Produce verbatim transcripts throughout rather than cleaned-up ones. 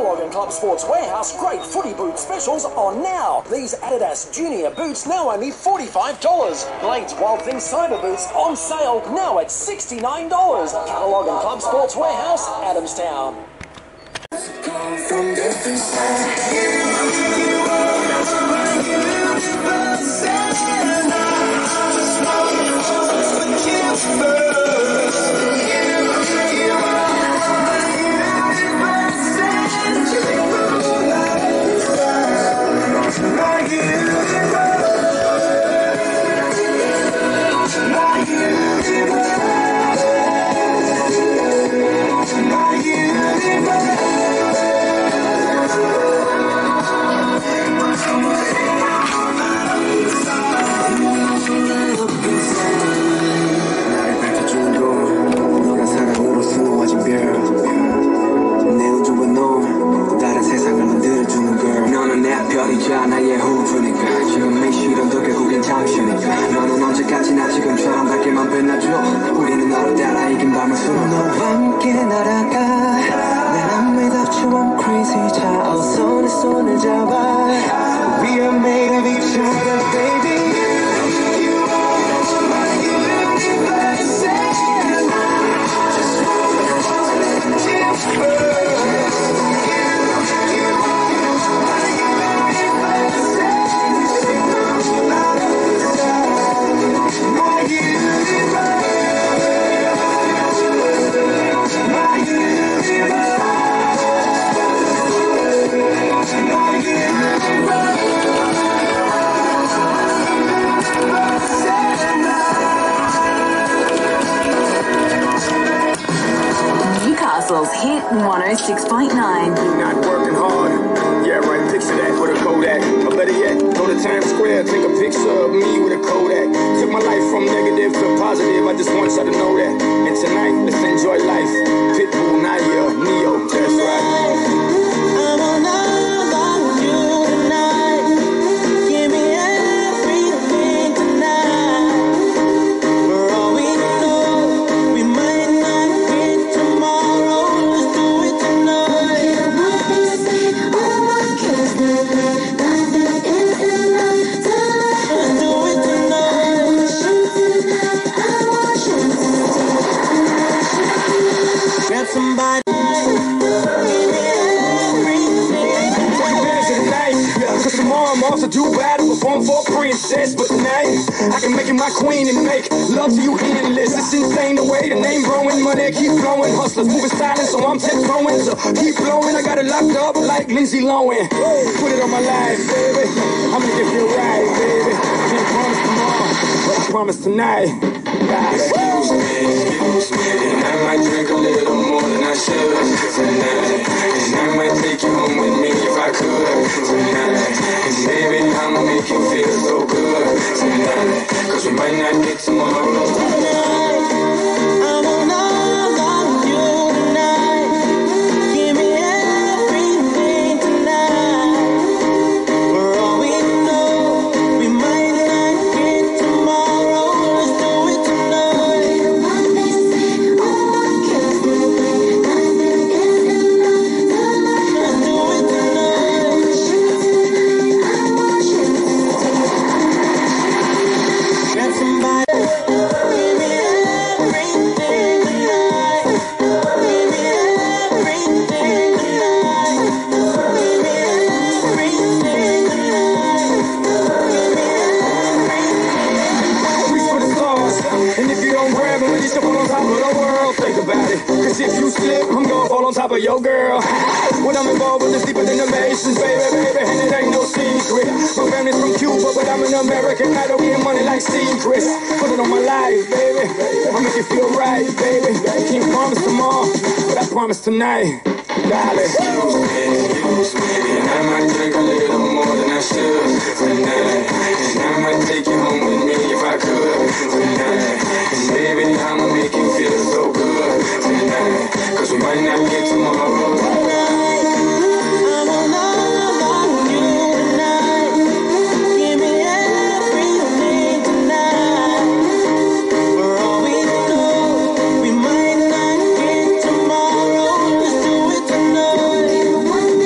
Catalogue and Club Sports Warehouse great footy boot specials on now. These Adidas Junior boots now only forty-five dollars. Blades Wild Thing Cyber boots on sale now at sixty-nine dollars. Catalogue and Club Sports Warehouse, Adamstown. From different 나의 호흡이니까 지금 이 시련도 결국엔 잠시니까 너는 언제까지나 지금처럼 밝게만 빛나줘 우리는 너를 따라 이긴 밤을 수놓 너와 함께 날아가 난 I'm without you I'm crazy 자 어서 내 손을 잡아 We are made of each other baby You are my universe and I just wanna live first Newcastle's hit one oh six point nine. Not working hard. Yeah, right, picture that with a Kodak. Or better yet, go to Times Square, take a picture of me with a Kodak. Took my life from negative to positive, I just want y'all to know that. And tonight, let's enjoy life. Pitbull, Nadia, Neo, that's right. Somebody Cause tomorrow I'm off to do battle, perform for a princess. But tonight, I can make you my queen and make love to you endless. It's insane the way the name growing, money keep flowing. Hustlers moving silent, so I'm tiptoeing. So keep blowing, I got it locked up like Lindsay Lohan. Put it on my life, baby. I'm gonna give you a ride, baby. Can't promise tomorrow, but I promise tonight. Excuse me, excuse me, and I might drink a little more than I should tonight. And I might take you home with me if I could tonight. And baby, I'ma make you feel so good tonight. Cause we might not get tomorrow. Tonight, I wanna love you tonight. Give me everything tonight. For all we know, we might not get tomorrow. Let's do it tonight. Grab somebody. Give me everything tonight. Give me everything tonight. Give me everything tonight. Give me everything. Reach for the stars, and if you don't grab them, you still fall on top of the world. Think about it, cause if you slip, I'm gonna fall on top of your girl. When I'm involved with this deeper than the Masons, baby, baby, and it ain't no secret. My family's from Cuba, but I'm an American. I don't get money like secrets. Put it on my life, baby. I'll make you feel right, baby. Can't promise tomorrow, but I promise tonight, darling. Excuse me, excuse me, and I might drink a little more than I should tonight. And I might take you home with me if I could tonight. And baby, I'ma make you feel so good tonight. Cause we might not get tomorrow. Tonight, I wanna love you tonight. Give me everything tonight. For all we know, we might not get tomorrow. Let's do it tonight.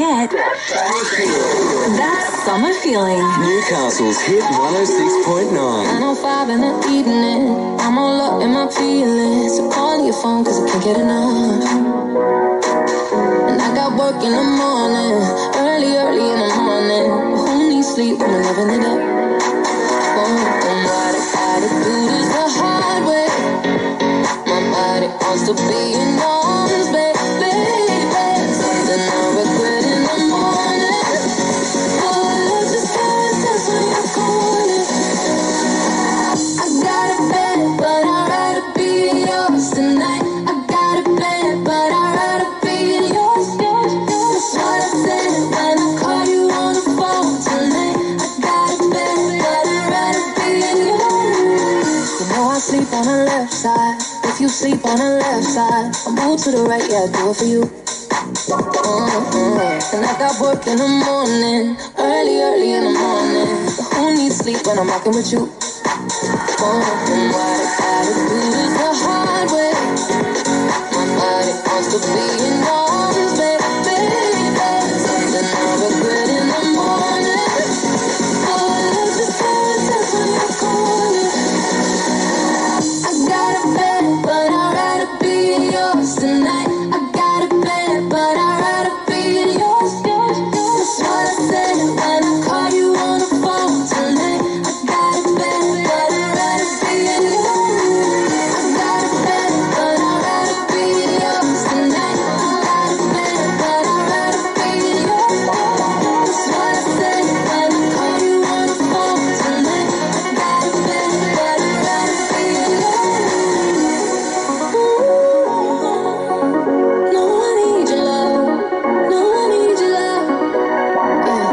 get that summer feeling. Newcastle's Hit one oh six point nine. nine oh five in the evening, I'm all up in my feelings. So call your phone cause I can't get enough. And I got work in the morning, early, early in the morning. But who needs sleep when we're loving it up? Oh, and what I gotta do is the hard way. My body wants to be in arms, baby. Something I regret in the morning. Oh, love just happens, that's when you're calling. I got a bed, but I'd rather be yours tonight. I got a bed, but I'd rather be yours. That's what I said when I called you on the phone tonight. I got a bed, but I'd rather be yours. You know I sleep on the left side. If you sleep on the left side, I move to the right, yeah, I do it for you. Mm-hmm. And I got work in the morning, early, early in the morning. But who needs sleep when I'm rocking with you? Oh, and what I gotta do is the hard way. My body wants to be in arms, baby, baby. Something I regret in the morning. Oh, love just happens, that's when you're calling. I got a bed, but I'd rather be yours tonight. I got a bed, but I'd rather be yours. That's what I said when I called you on the phone tonight. I got a bed, but I'd rather be yours. I got a bed, but I'd rather be yours tonight. I got a bed, but I'd rather be yours. That's what I said when I called you on the phone tonight. I got a bed, but I'd rather be yours. No, I need your love. No, I need your love. Yeah.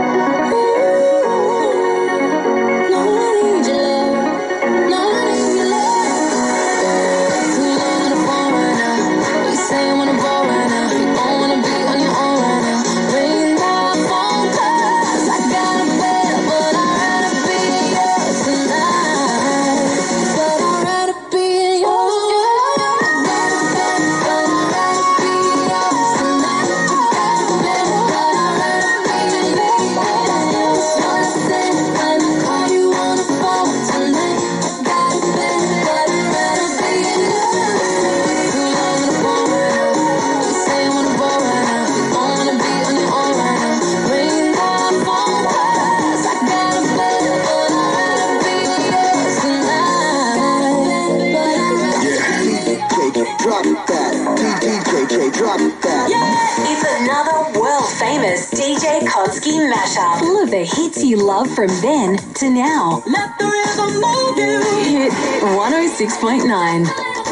No, I need your love. No, I need your love. Too long on the phone right now. You say you wanna ball right now. You don't wanna be on your own right now. Ring my phone 'cause I got a bed, but I'd rather be yours tonight. But I'd rather be yours. I got a bed, but I'd rather be yours tonight. I got a bed, but I'd rather be yours. That's what I said when I called you on the phone tonight. I got a bed, but I'd rather be yours. Too long on the phone right now. You say you wanna ball right now. You don't wanna be on your own right now. Ring my phone 'cause I got a bed, but I'd rather be yours tonight. But I'd rather Yeah, drop that. D J K, drop that. It's another world-famous D J Konsky mashup. Full of the hits you love from then to now. let the rhythm move you. Hit one oh six point nine.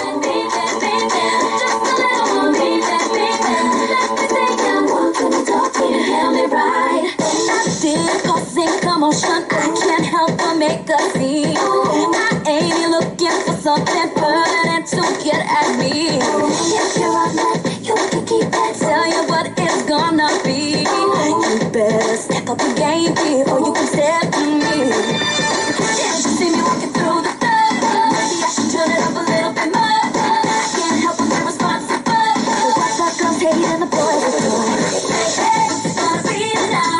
Commotion, I can't help but make a scene. I ain't looking for something permanent to get at me. If you're on that, you can keep that. Tell you what it's gonna be. You better step up the game before you can step to me. Can't you see me walking through the door? Maybe I should turn it up a little bit more. I can't help but be responsible for what the girls hate and the boys adore. Hey, it's gonna be tonight.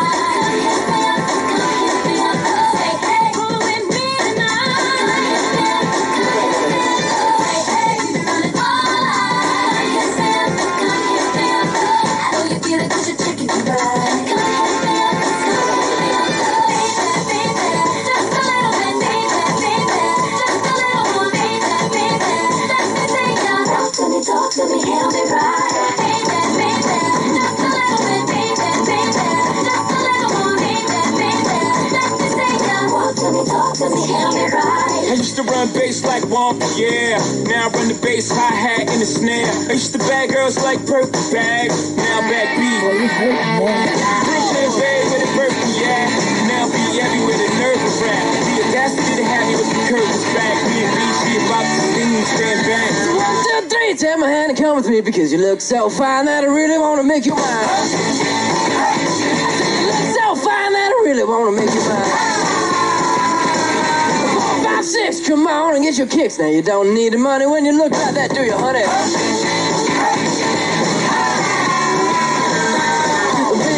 Talk to me, help me right. Baby, baby, just a little bit, baby, baby, just a little more, baby, baby. Let me say ya. Walk to me, talk to me, help me right. I used to run bass like Wonka, yeah. Now I run the bass, hi-hat, and the snare. I used to bag girls like purple bags. Now back beat. Brooklyn Bay with a purple, yeah. Now be everywhere, the nervous rap. The audacity to have me with the curtains back. B and B, she about to sing, stand back. So one, two, three, take my hand and come with me because you look so fine that I really want to make you mine. You look so fine that I really want to make you mine. Four, five, six, come on and get your kicks. Now you don't need the money when you look like that, do you, honey?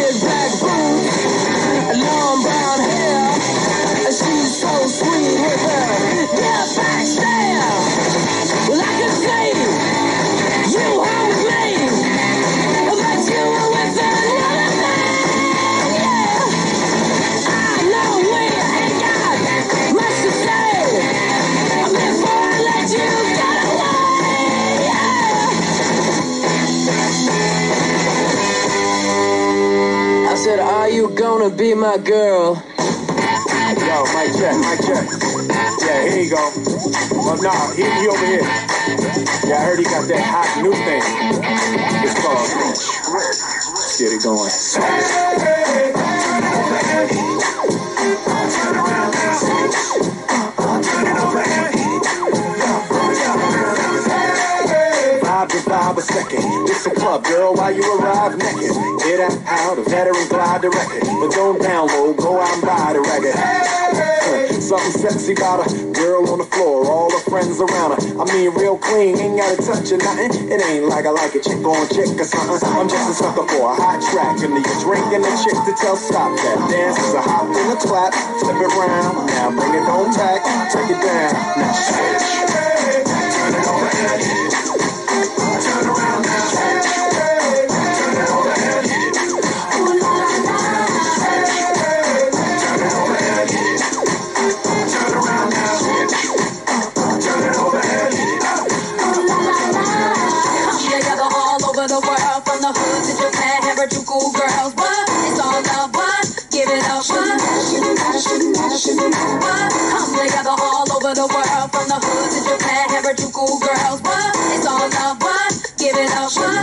said, are you gonna be my girl? Yo, mic check, mic check. Yeah, here you go. Oh, no, he, he over here. Yeah, I heard he got that hot new thing. It's called Switch. Let's get it going. Vibe to vibe a second. It's a club, girl, while you arrive naked. Get out, a veteran glide the record. But don't download, go out and buy the record. Uh, something sexy about a girl on the floor, all her friends around her. I mean, real clean, ain't gotta touch or nothing. It ain't like I like a chick on chick or something. I'm just a sucker for a hot track. And you're drinking a chick to tell stop that. Dance is a hop and a clap. Flip it round, now bring it on back. Take it down, now switch. Turn it over and hit it. Turn around now. Turn it over and hit it. Ooh la la la. Turn it over and hit it. Turn around now. Turn it over and hit it. Ooh la la la. Come together all over the world, from the hood to Japan, Harajuku girls. What? It's all love. What? Give it up. What? What? Come together all over the world, from the hood to Japan, Harajuku girls. What? It's all love. What? Give it up. What?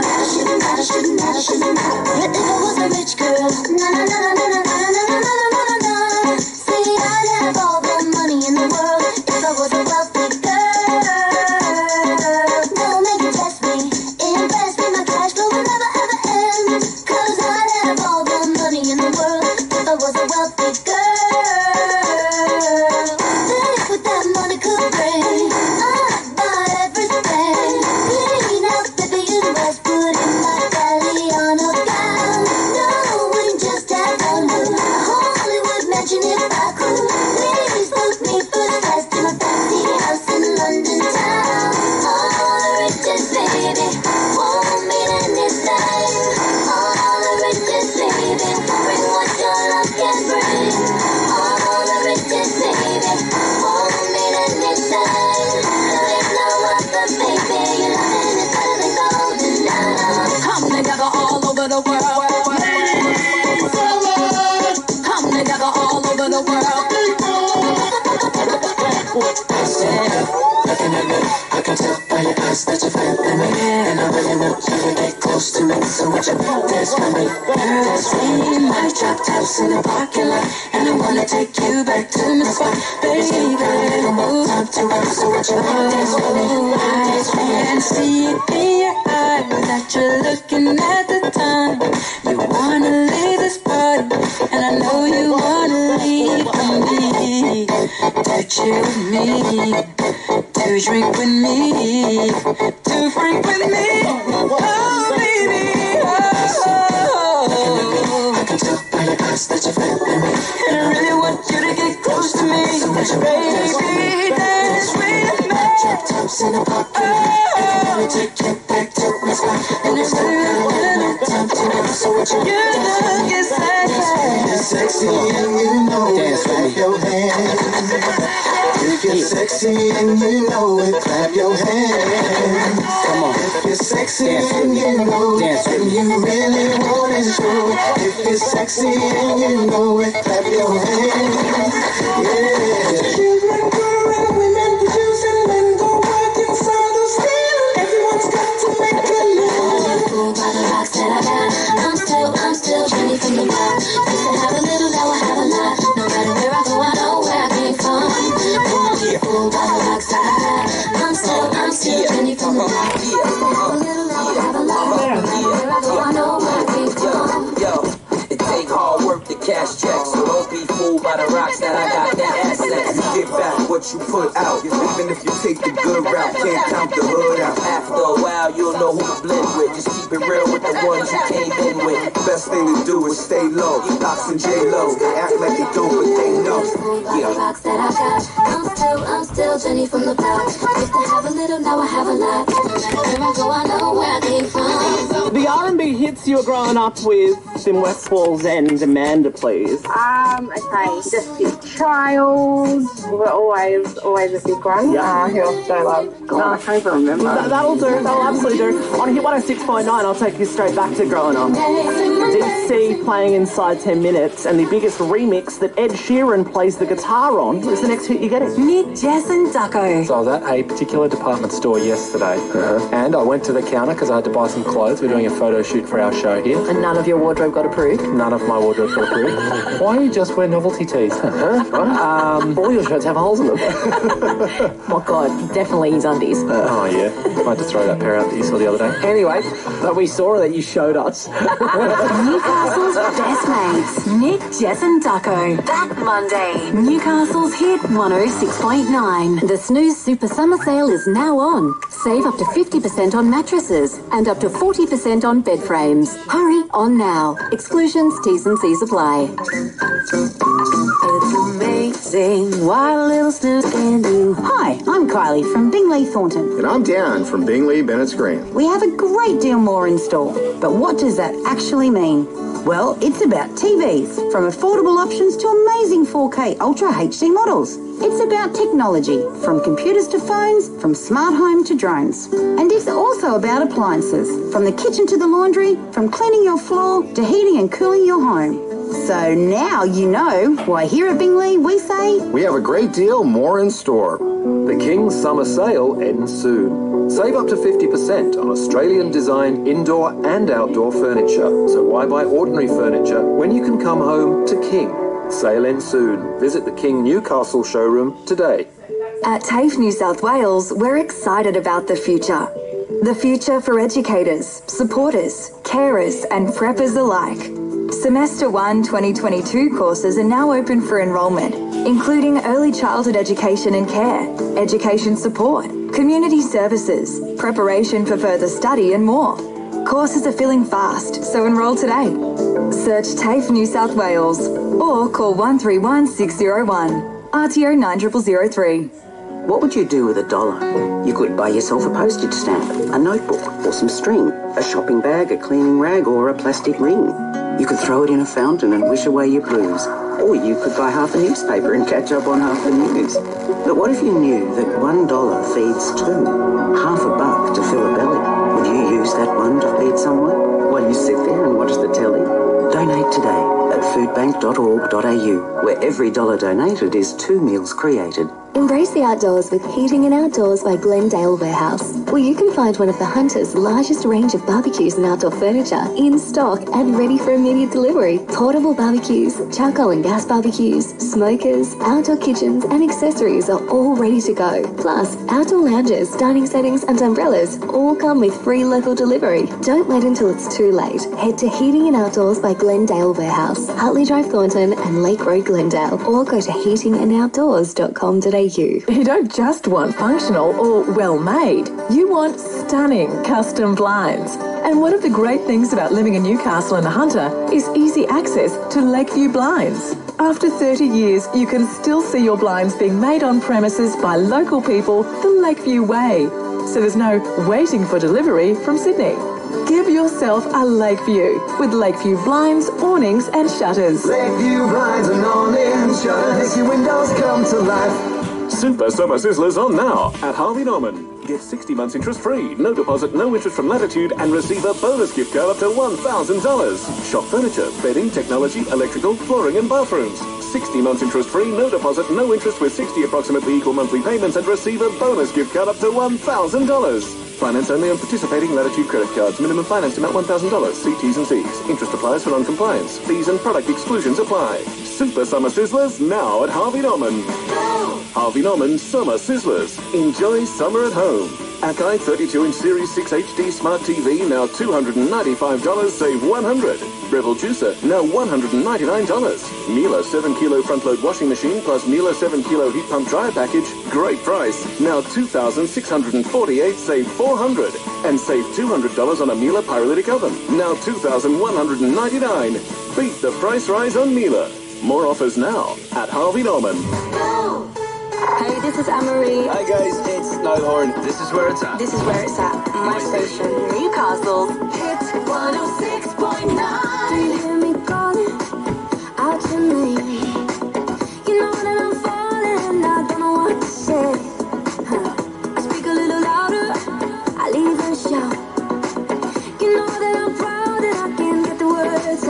If I was a rich girl, na na na na na na na na na na na. See, I'd have all the money in the world if I was a wealthy girl. No, make it test me, invest in my cash flow will never ever end. Cause I'd have all the money in the world if I was a wealthy girl. Then with that money could bring, I'd buy everything. Clean out the big West, put in my belly on a gown. No, wouldn't just have one hood. Hollywood mansion if I could. Please book me first class to my fancy house in London town. All the richest baby won't mean anything. All the richest baby bring what your love can bring. All the richest baby won't mean anything. There ain't no other baby. Your loving is better than golden now. Come together all over the world. Come together all over the world. Stand up, looking at me. I can tell by your eyes that you're feeling me. And I really want you to get close to me. So would you dance with me? Dance with me. My drop tops in the parking lot. And I wanna take you back to my spot. Baby, no more time to run. So would you dance with me? I can see it in your eyes that you're looking at the time. You wanna leave this party, and I know you wanna leave with me. To chill with me, to drink with me, to freak with me. Oh, baby, oh. I can tell by your eyes that you're feeling me. And I really want you to get close to me. So would you Baby, dance with me. drop tops in the parking lot. And I wanna take you back to my spot. And there's no time to run. So would you You look is sexy. Sexy and you know it, clap your hands. If you're sexy and you know it, clap your hands. Come on. If you're sexy and you know it, and you really want to show it. If you're sexy and you know it, clap your hands. Yeah. Children grow around, women produce, and men go work inside the steel. Everyone's got to make a living. Fooled by the rocks that I got. I'm still, I'm still Jenny from the block. Used to have a little, now I have a lot. No matter where I go, I know where I came from. Fooled by the rocks that I got. I'm still, I'm still Jenny from the block. Used to have a little, now I have a lot. No matter where I go, I know where I came from. Yo, it take hard work to cash checks, so don't be fooled by the rocks that I got. That assets. Get back what you put out. Even if you take the good route, can't count the hood out. After a while, you'll know who to blend with. Just keep it real with the ones you came in with. Best thing to do is stay low. Locks and J-Lo, they act like they don't, but they know. Yeah. The rocks that I got. I'm still, I'm still Jenny from the block. Used to have a little, now I have a lot. No matter where I go, I know where I came from. The R and B hits you were growing up with, in West Falls and Amanda, please. Um, okay, Destiny's Child were always, always a big one. Yeah. Uh, who else do I love? God, I can't even remember. That, that'll do, that'll absolutely do. On Hit one oh six point nine, I'll take you straight back to growing up. Deep Sea playing inside ten minutes, and the biggest remix that Ed Sheeran plays the guitar on is the next hit you're getting. Nick, Jess and Ducko. So I was at a particular department store yesterday, uh-huh. and I went to the counter because I had to buy some clothes. We're doing a photo shoot for our show here. And none of your wardrobe got approved? None of my wardrobe got approved. Why do you just wear novelty tees? Uh-huh. Um, All your shirts have holes in them. Oh, God, definitely his undies. Uh, oh, yeah. I had to throw that pair out that you saw the other day. Anyway, that we saw that you showed us. Newcastle's best mates, Nick, Jess and Ducko. Back Monday. Newcastle's hit one oh six point nine. The Snooze Super Summer Sale is now on. Save up to fifty percent on mattresses and up to forty percent on bed frames. Hurry on now. Exclusions, T's and C's apply. It's amazing what a little snooze can do. Hi, I'm Kylie from Bingley Thornton. And I'm Dan from Bingley Bennett's Green. We have a great deal more in store. But what does that actually mean? Well, it's about T Vs, from affordable options to amazing four K Ultra H D models. It's about technology, from computers to phones, from smart home to drones. And it's also about appliances, from the kitchen to the laundry, from cleaning your floor to heating and cooling your home. So now you know why here at Bingley we say... We have a great deal more in store. The King's Summer Sale ends soon. Save up to fifty percent on Australian-designed indoor and outdoor furniture. So why buy ordinary furniture when you can come home to King? Sale ends soon. Visit the King Newcastle showroom today. At TAFE New South Wales, we're excited about the future. The future for educators, supporters, carers and preppers alike. Semester one twenty twenty-two courses are now open for enrolment, including early childhood education and care, education support, community services, preparation for further study and more. Courses are filling fast, so enrol today. Search TAFE New South Wales or call one three one six zero one, R T O nine zero zero zero three. What would you do with a dollar? You could buy yourself a postage stamp, a notebook or some string, a shopping bag, a cleaning rag or a plastic ring. You could throw it in a fountain and wish away your blues. Or you could buy half a newspaper and catch up on half the news. But what if you knew that one dollar feeds two? Half a buck to fill a belly. Would you use that one to feed someone while you sit there and watch the telly? Donate today at foodbank dot org dot a u, where every dollar donated is two meals created. Embrace the outdoors with Heating and Outdoors by Glendale Warehouse, where you can find one of the Hunter's largest range of barbecues and outdoor furniture in stock and ready for immediate delivery. Portable barbecues, charcoal and gas barbecues, smokers, outdoor kitchens and accessories are all ready to go. Plus, outdoor lounges, dining settings and umbrellas all come with free local delivery. Don't wait until it's too late. Head to Heating and Outdoors by Glendale Warehouse, Hartley Drive Thornton and Lake Road Glendale, or go to heating and outdoors dot com dot a u. You don't just want functional or well-made. You want stunning custom blinds. And one of the great things about living in Newcastle and the Hunter is easy access to Lakeview Blinds. After thirty years, you can still see your blinds being made on premises by local people the Lakeview way. So there's no waiting for delivery from Sydney. Give yourself a Lakeview with Lakeview blinds, awnings and shutters. Lakeview blinds and awnings, shutters, make your windows come to life. Super Summer Sizzlers on now at Harvey Norman. Get sixty months interest free, no deposit, no interest from Latitude, and receive a bonus gift card up to one thousand dollars. Shop furniture, bedding, technology, electrical, flooring and bathrooms. sixty months interest free, no deposit, no interest with sixty approximately equal monthly payments, and receive a bonus gift card up to one thousand dollars. Finance only on participating Latitude credit cards. Minimum finance amount one thousand dollars. See T's and C's. Interest applies for non-compliance. Fees and product exclusions apply. Super Summer Sizzlers now at Harvey Norman. Harvey Norman Summer Sizzlers. Enjoy summer at home. Akai thirty-two inch Series six H D Smart T V now two hundred ninety-five dollars, save one hundred dollars. Breville Juicer now one hundred ninety-nine dollars. Miele seven kilo front load washing machine plus Miele seven kilo heat pump dryer package, great price. Now two thousand six hundred forty-eight dollars, save four hundred dollars. And save two hundred dollars on a Miele pyrolytic oven. Now two thousand one hundred ninety-nine dollars. Beat the price rise on Miele. More offers now at Harvey Norman. Hey, this is Anne-Marie. Hi guys, it's Niall Horan. This is where it's at. This is where it's at. My station. Newcastle's hit one oh six point nine. You hear me calling out your name. You know that I'm falling, I don't know what to say. Huh. I speak a little louder, I'll even shout. You know that I'm proud and I can't get the words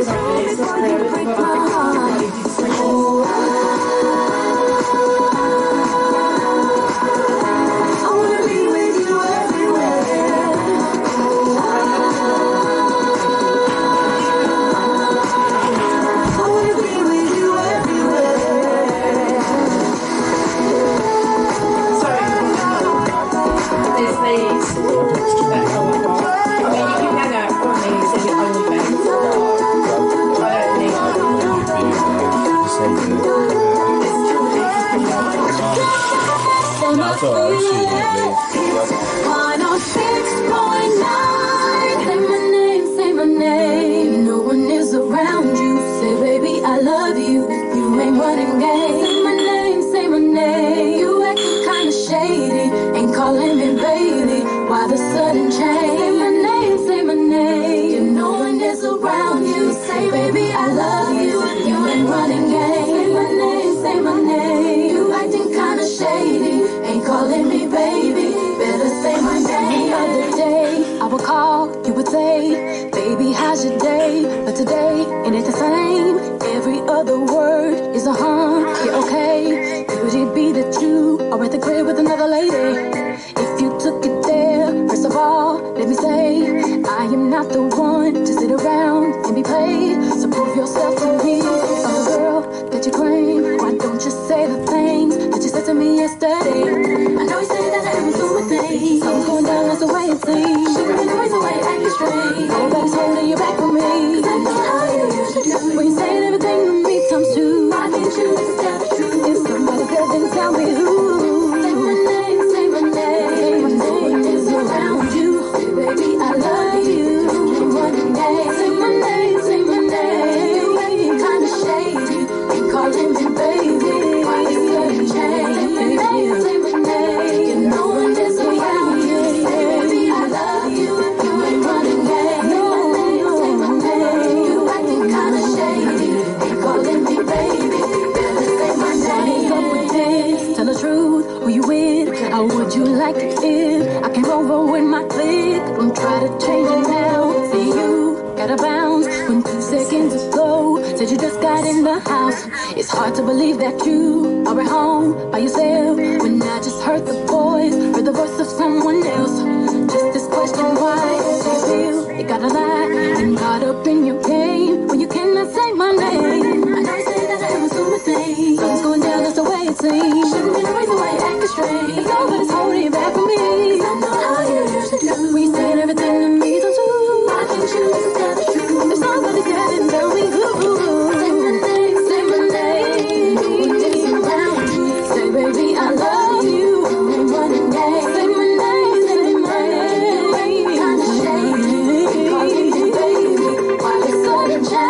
Change.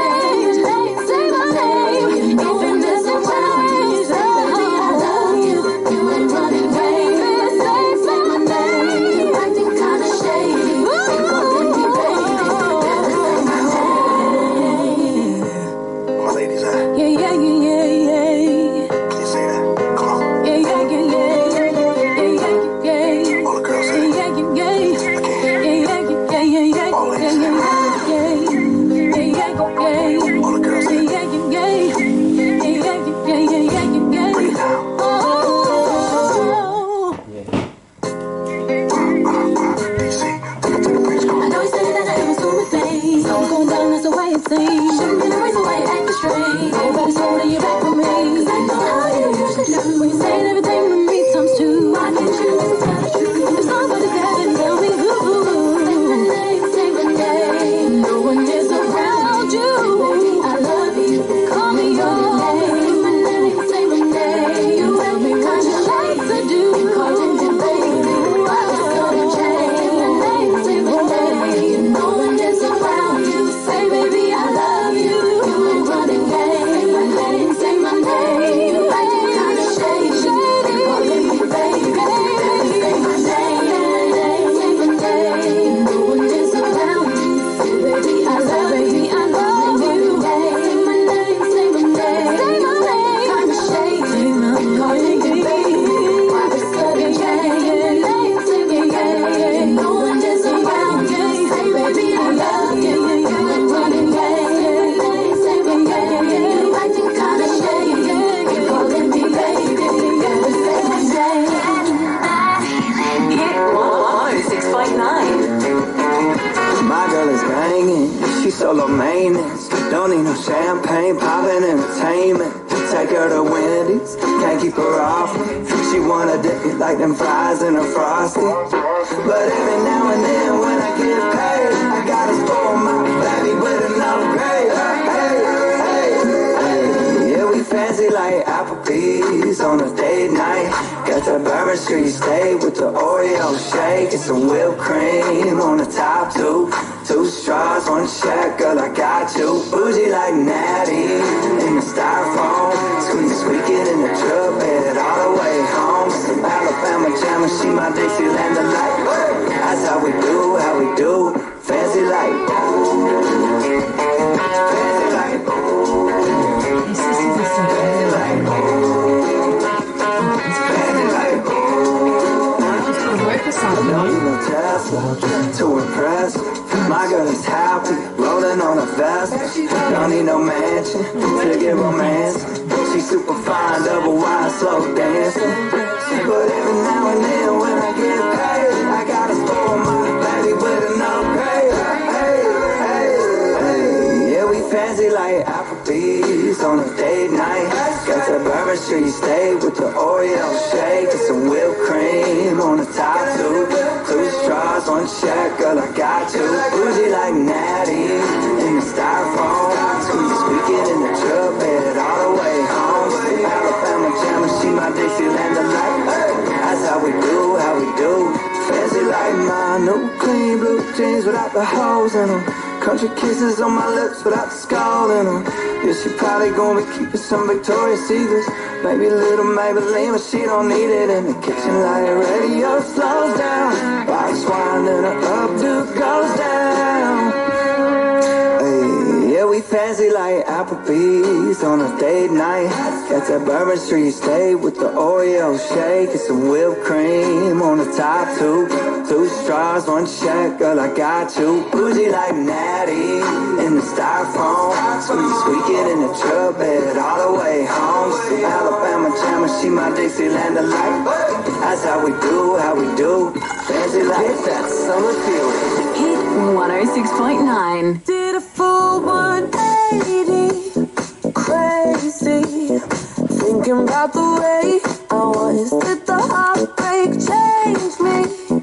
champagne, poppin' entertainment. Take her to Wendy's, can't keep her off me. She wanna dip me like them fries in a Frosty. But every now and then when I get paid, I gotta spoil my baby with an upgrade. Hey, hey, hey. Yeah, we fancy like Applebee's on a date night. Got that Bourbon Street steak with the Oreo shake and some whipped cream on the top too. Two straws, one check, girl, I got you. Bougie like Natty in the styrofoam. Squeeze, squeaking in the truck, headed all the way home. Some Alabama jammer, she my Dixieland delight. That's how we do, how we do. Fancy like fancy like fancy like fancy like I don't need no Tesla to impress. My girl is happy, rolling on a Vespa. Don't need no mansion to get romance. She's super fine, double wide, slow dancing. But every now and then when I get paid, I gotta spoil my baby with an upgrade. Hey, hey, hey. Yeah, we fancy like Applebee's on a date night. Got that Bourbon Street steak with the Oreo shake and some whipped cream on the top too. Two straws, one check, girl, I got you. Bougie like Natty in the styrofoam. Squeeze, squeaking in the truck, headed all the way home. Alabama jammer, she my Dixieland delight. That's how we do, how we do. Fancy like my new clean blue jeans without the holes in them. Country kisses on my lips without the skull in them. Yeah, she probably gonna be keeping some Victoria's Secrets. Maybe a little Maybelline, but she don't need it in the kitchen. Like radio slows down, box wine and her updo goes down. Hey, yeah, we fancy like Applebee's on a date night. Got that Bourbon Street steak with the Oreo shake and some whipped cream on the top too. Two straws, one check, girl, I got you. Bougie like Natty in the styrofoam. Squeeze, squeaking in the truck, headed all the way home. Alabama jammer, she my Dixieland delight. That's how we do, how we do. Fancy like hit that summer feeling. Hit one oh six point nine. Did a full one eighty, crazy. Thinking about the way I was. Did the heartbreak change me?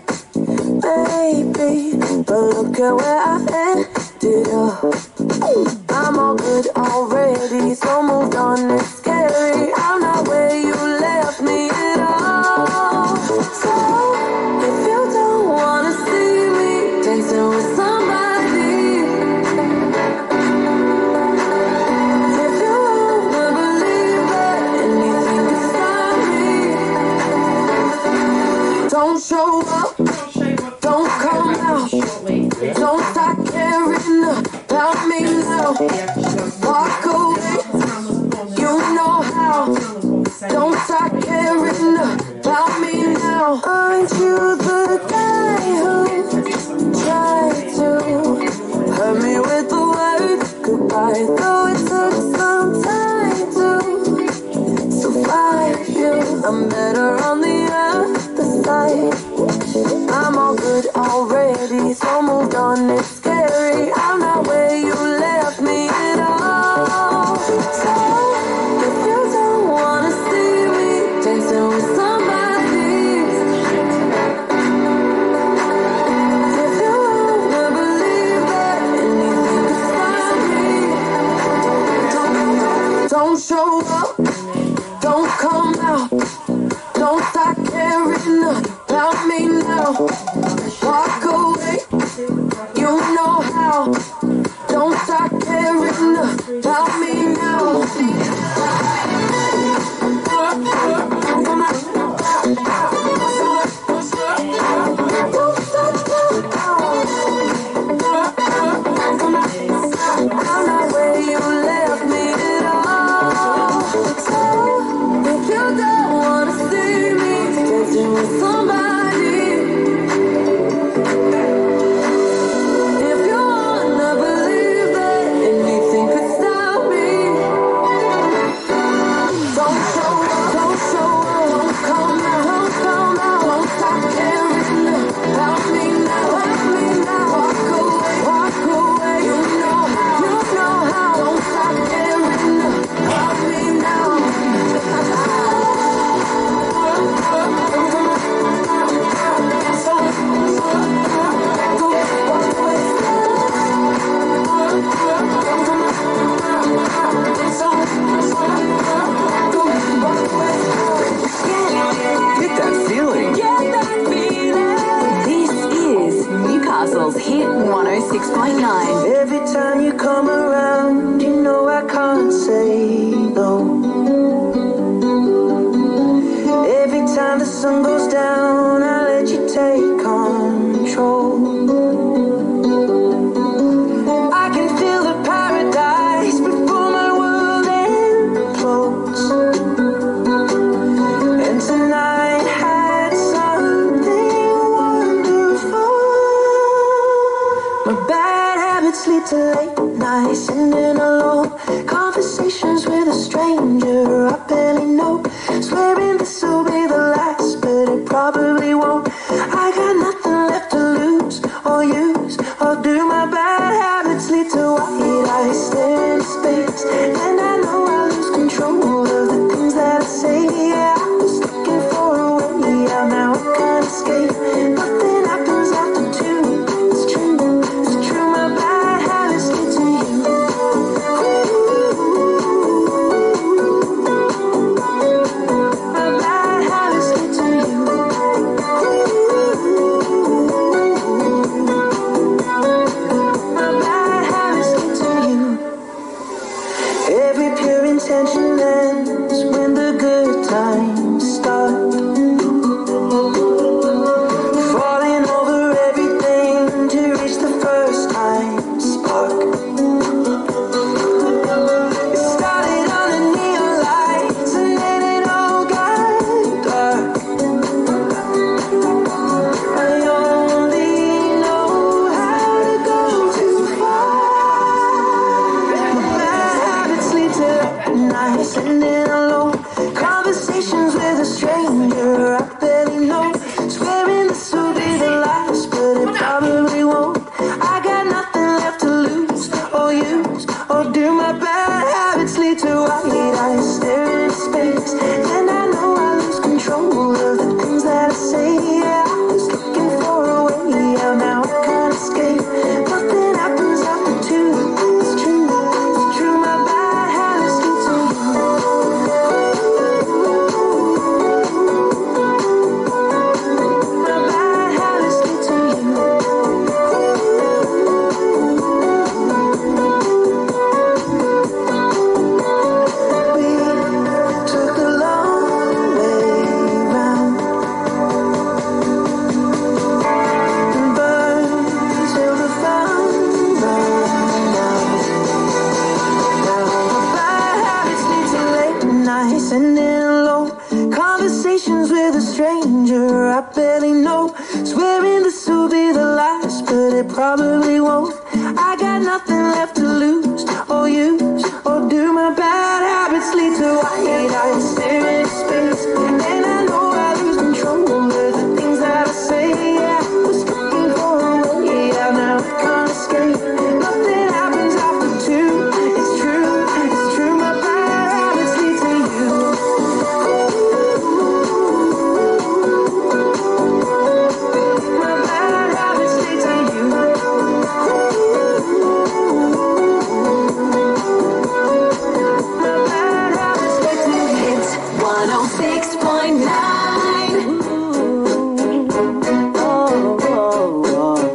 Baby, but look at where I ended up. I'm all good already, so moved on, it's scary. I'm not where you left me at all. So, if you don't wanna see me dancing with somebody, if you wanna believe that anything can stop me, don't show up. Don't come out, don't start caring about me now. Walk away, you know how. Don't start caring about me now. Aren't you the guy who tried to hurt me with the word goodbye? Though it took some time to survive you, I'm better on the other side. I'm all good already, so moved on, it's scary. I'm not where you left me at all. So, if you don't wanna see me dancing with somebody, if you wanna believe that anything can stop me, don't show up, don't come out, don't start caring about me now. Walk away, you know how. Don't start caring about me now. I'm not where you left me at all. So, if you don't wanna see me dancing with somebody, Every pure intention ends when the good times start. Falling over everything to reach the first time spark. It started under neon lights and then it all got dark. I only know how to go too far. My bad habits lead to nights and then alone. Conversations with a stranger I barely know. Swearing this will be the last, but it probably won't. I got nothing left to lose or use or do. My bad habits lead to white eyes staring into space, and I know I lose control of the things that I say. Yeah, I was looking for a way out, now I can't escape. Nothing happens after two. It's true, it's true. My bad habits lead to my bad habits lead to you. We took the long way round and burned till the fun ran out. Now my bad habits lead to late nights and then alone. Conversations with a stranger I barely know. Swearing this will be the last, but it probably won't. I got nothing left to lose or use or do. My bad habits lead to white eyes staring into space, and I know I lose control of the things that I say. Yeah, I was looking for a way out, now I can't escape. Nothing happens after two. It's true, it's true. My bad habits lead to you. My bad habits lead to you. My bad habits lead to you. Hits one oh six point nine. Oh, oh, oh.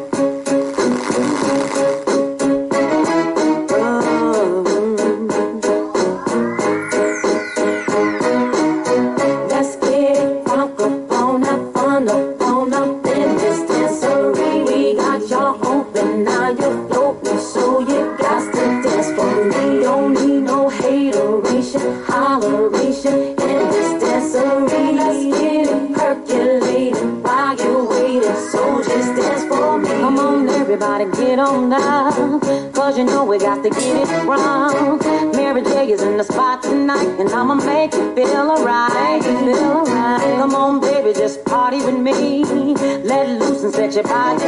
Let's get it crunk up on up, fun up, on up in this dancery. We got y'all open, now you're floating, so you got to dance for me. Don't need no hateration, holleration in this dancery. Let's get it percolating while you're waiting, so just dance for me. Come on, everybody, get on down, cause you know we got to get it wrong. Mary J is in the spot tonight, and I'ma make you feel alright. Feel alright. Come on, baby, just party with me. Let loose and set your body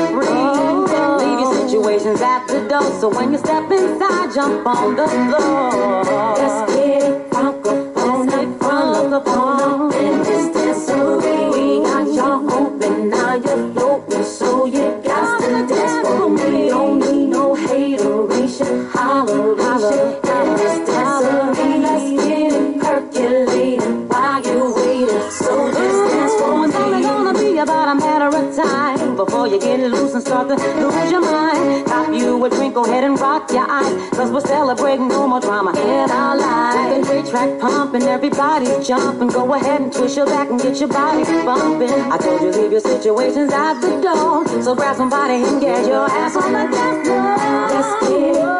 free. Leave your situations at the door, so when you step inside, jump on the floor. Let's get it crunk up on it, crunk up on in this dancery. We got y'all open, now you're floating, so you got to dance for me. Don't need no hateration, holleration in this dancery. Let's get it percolating while you're waiting, so just dance for me. It's only gonna be about a matter of time before you get loose and start to lose your mind. Cop you a drink, go ahead and rock your eyes, cause we're celebrating no more drama in our lives. Great track pumping, everybody's jumping. Go ahead and twist your back and get your body bumping. I told you leave your situations at the door, so grab somebody and get your ass on the dance floor. Let's get it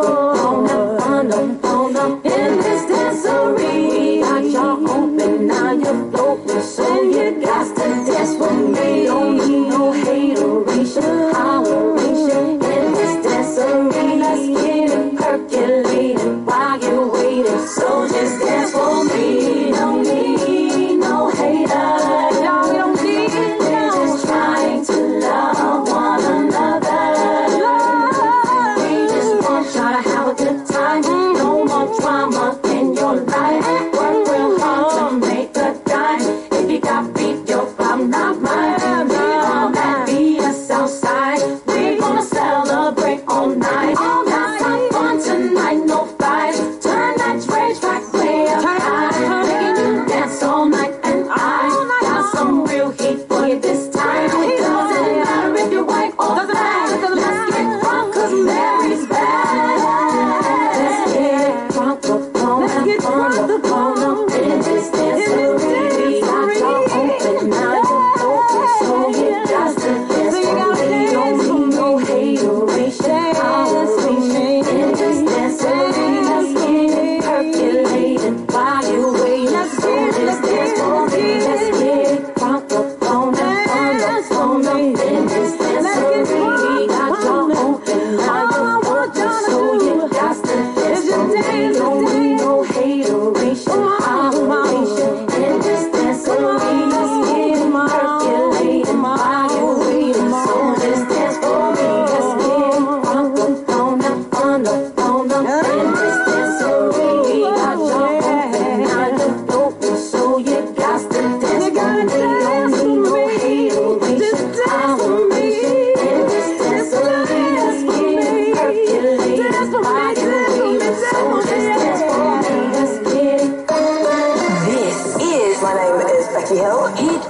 on up, on up, on up in this dancery. We got y'all open, now you're floating, so you got to dance for me. Don't need no hateration, holleration in this dancery. Let's get it percolating while you're waiting, so just dance for me. Don't need no haters, no, we don't need it. We're just trying to love one another. We just want y'all to have a good time, no more drama.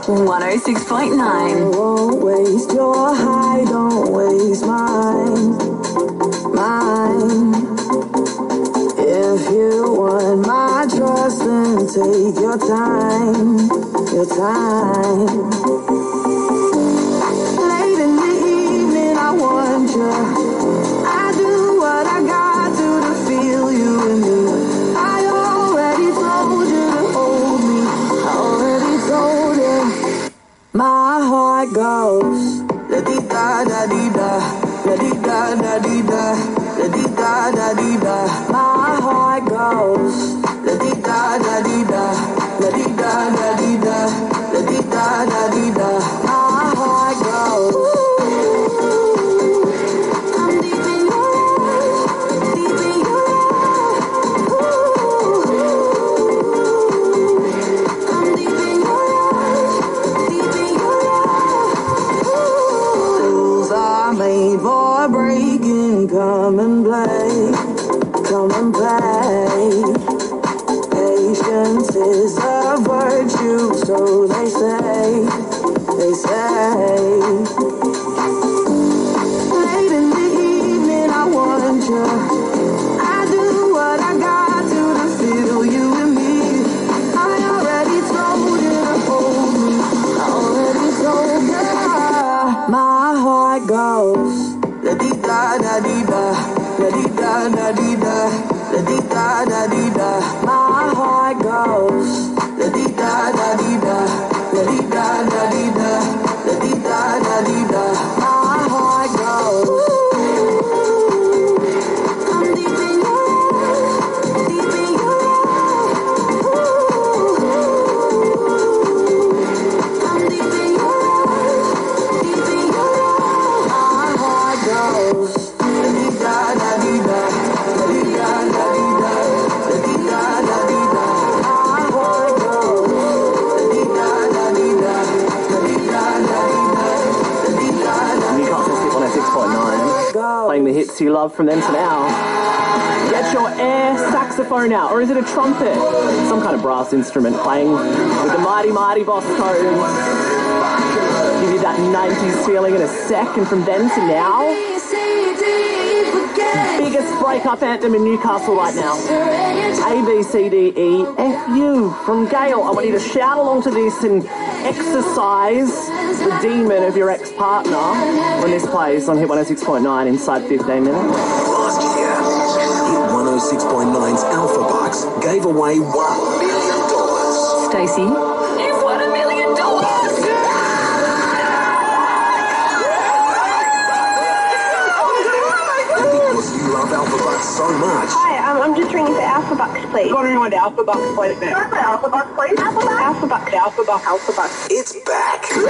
one oh six point nine. Won't waste your high, don't waste mine, mine. If you want my trust, then take your time, your time. Late in the evening, I want you. I do what I got to to feel you in me. I already told you to hold me. I already told you. My heart goes la di da da di da, la di da da di da, la di da da di da. My heart goes la di da da di da, la di da da di da, la di da da di da. My heart goes. I'm deep in your love, deep in your love. I'm deep in your love, deep in your love. Rules are made for breaking. Come and play, come and play. Patience is a virtue, so they say, they say. Late in the evening, I want you. I do what I got to to feel you in me. I already told you to hold me. I already told you. My heart goes la di da da di da, la di da da di da, la di da da di da. My heart goes la di da da di da, la di da da di da, la di da da di da. My heart goes. I'm deep in your love, deep in your love. I'm deep in your love, deep in your love. My heart goes la di da da di da, la di da da di da, la di da da di da. My heart goes la di da da di da, la di da da di da, la di da da. Newcastle's hit one oh six point nine. Playing the hits you love from then to now. Get your air saxophone out, or is it a trumpet? Some kind of brass instrument playing with the mighty, mighty Boss Tones. Give you that nineties feeling in a sec, and from then to now, biggest breakup anthem in Newcastle right now. A, B, C, D, E, F, U from Gail. I want you to shout along to this and exercise the demon of your ex-partner when this plays on Hit one oh six point nine inside fifteen minutes. Last year, Hit one oh six point nine's Alpha Bucks gave away one million dollars. Stacey, you've won a million dollars! Because you love Alpha Bucks so much. Hi, um, I'm just ringing for Alpha Bucks, please. Got anyone to Alpha Bucks, please, now? Can I play Alpha Bucks, please? Alpha Bucks? Alpha Bucks. Alpha Bucks. Alpha Bucks. It's back. Hit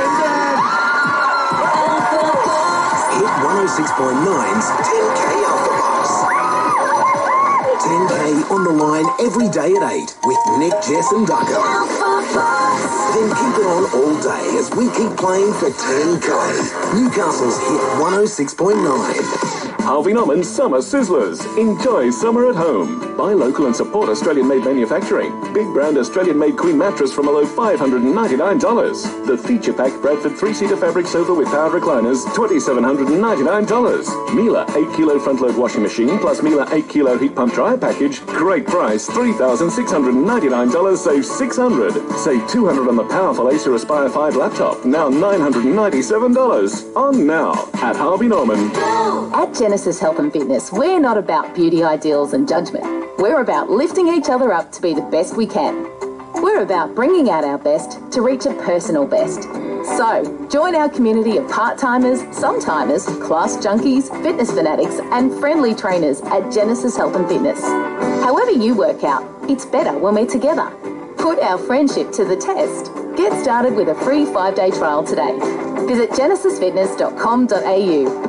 one oh six point nine's ten K Alpha Bucks. ten K on the line every day at eight with Nick, Jess and Ducko. Then keep it on all day as we keep playing for ten K. Newcastle's Hit one oh six point nine. Harvey Norman Summer Sizzlers. Enjoy summer at home. Buy local and support Australian-made manufacturing. Big brand Australian-made Queen mattress from a low five hundred ninety-nine dollars. The feature-packed Bradford three-seater fabric sofa with powered recliners, two thousand seven hundred ninety-nine dollars. Miele eight kilo front-load washing machine plus Miele eight kilo heat pump dryer package. Great price, three thousand six hundred ninety-nine dollars, save six hundred dollars. Save two hundred dollars on the powerful Acer Aspire five laptop, now nine hundred ninety-seven dollars. On now at Harvey Norman. At Genesis Health and Fitness, we're not about beauty ideals and judgment. We're about lifting each other up to be the best we can. We're about bringing out our best to reach a personal best. So, join our community of part-timers, some-timers, class junkies, fitness fanatics and friendly trainers at Genesis Health and Fitness. However you work out, it's better when we're together. Put our friendship to the test. Get started with a free five-day trial today. Visit genesis fitness dot com dot a u.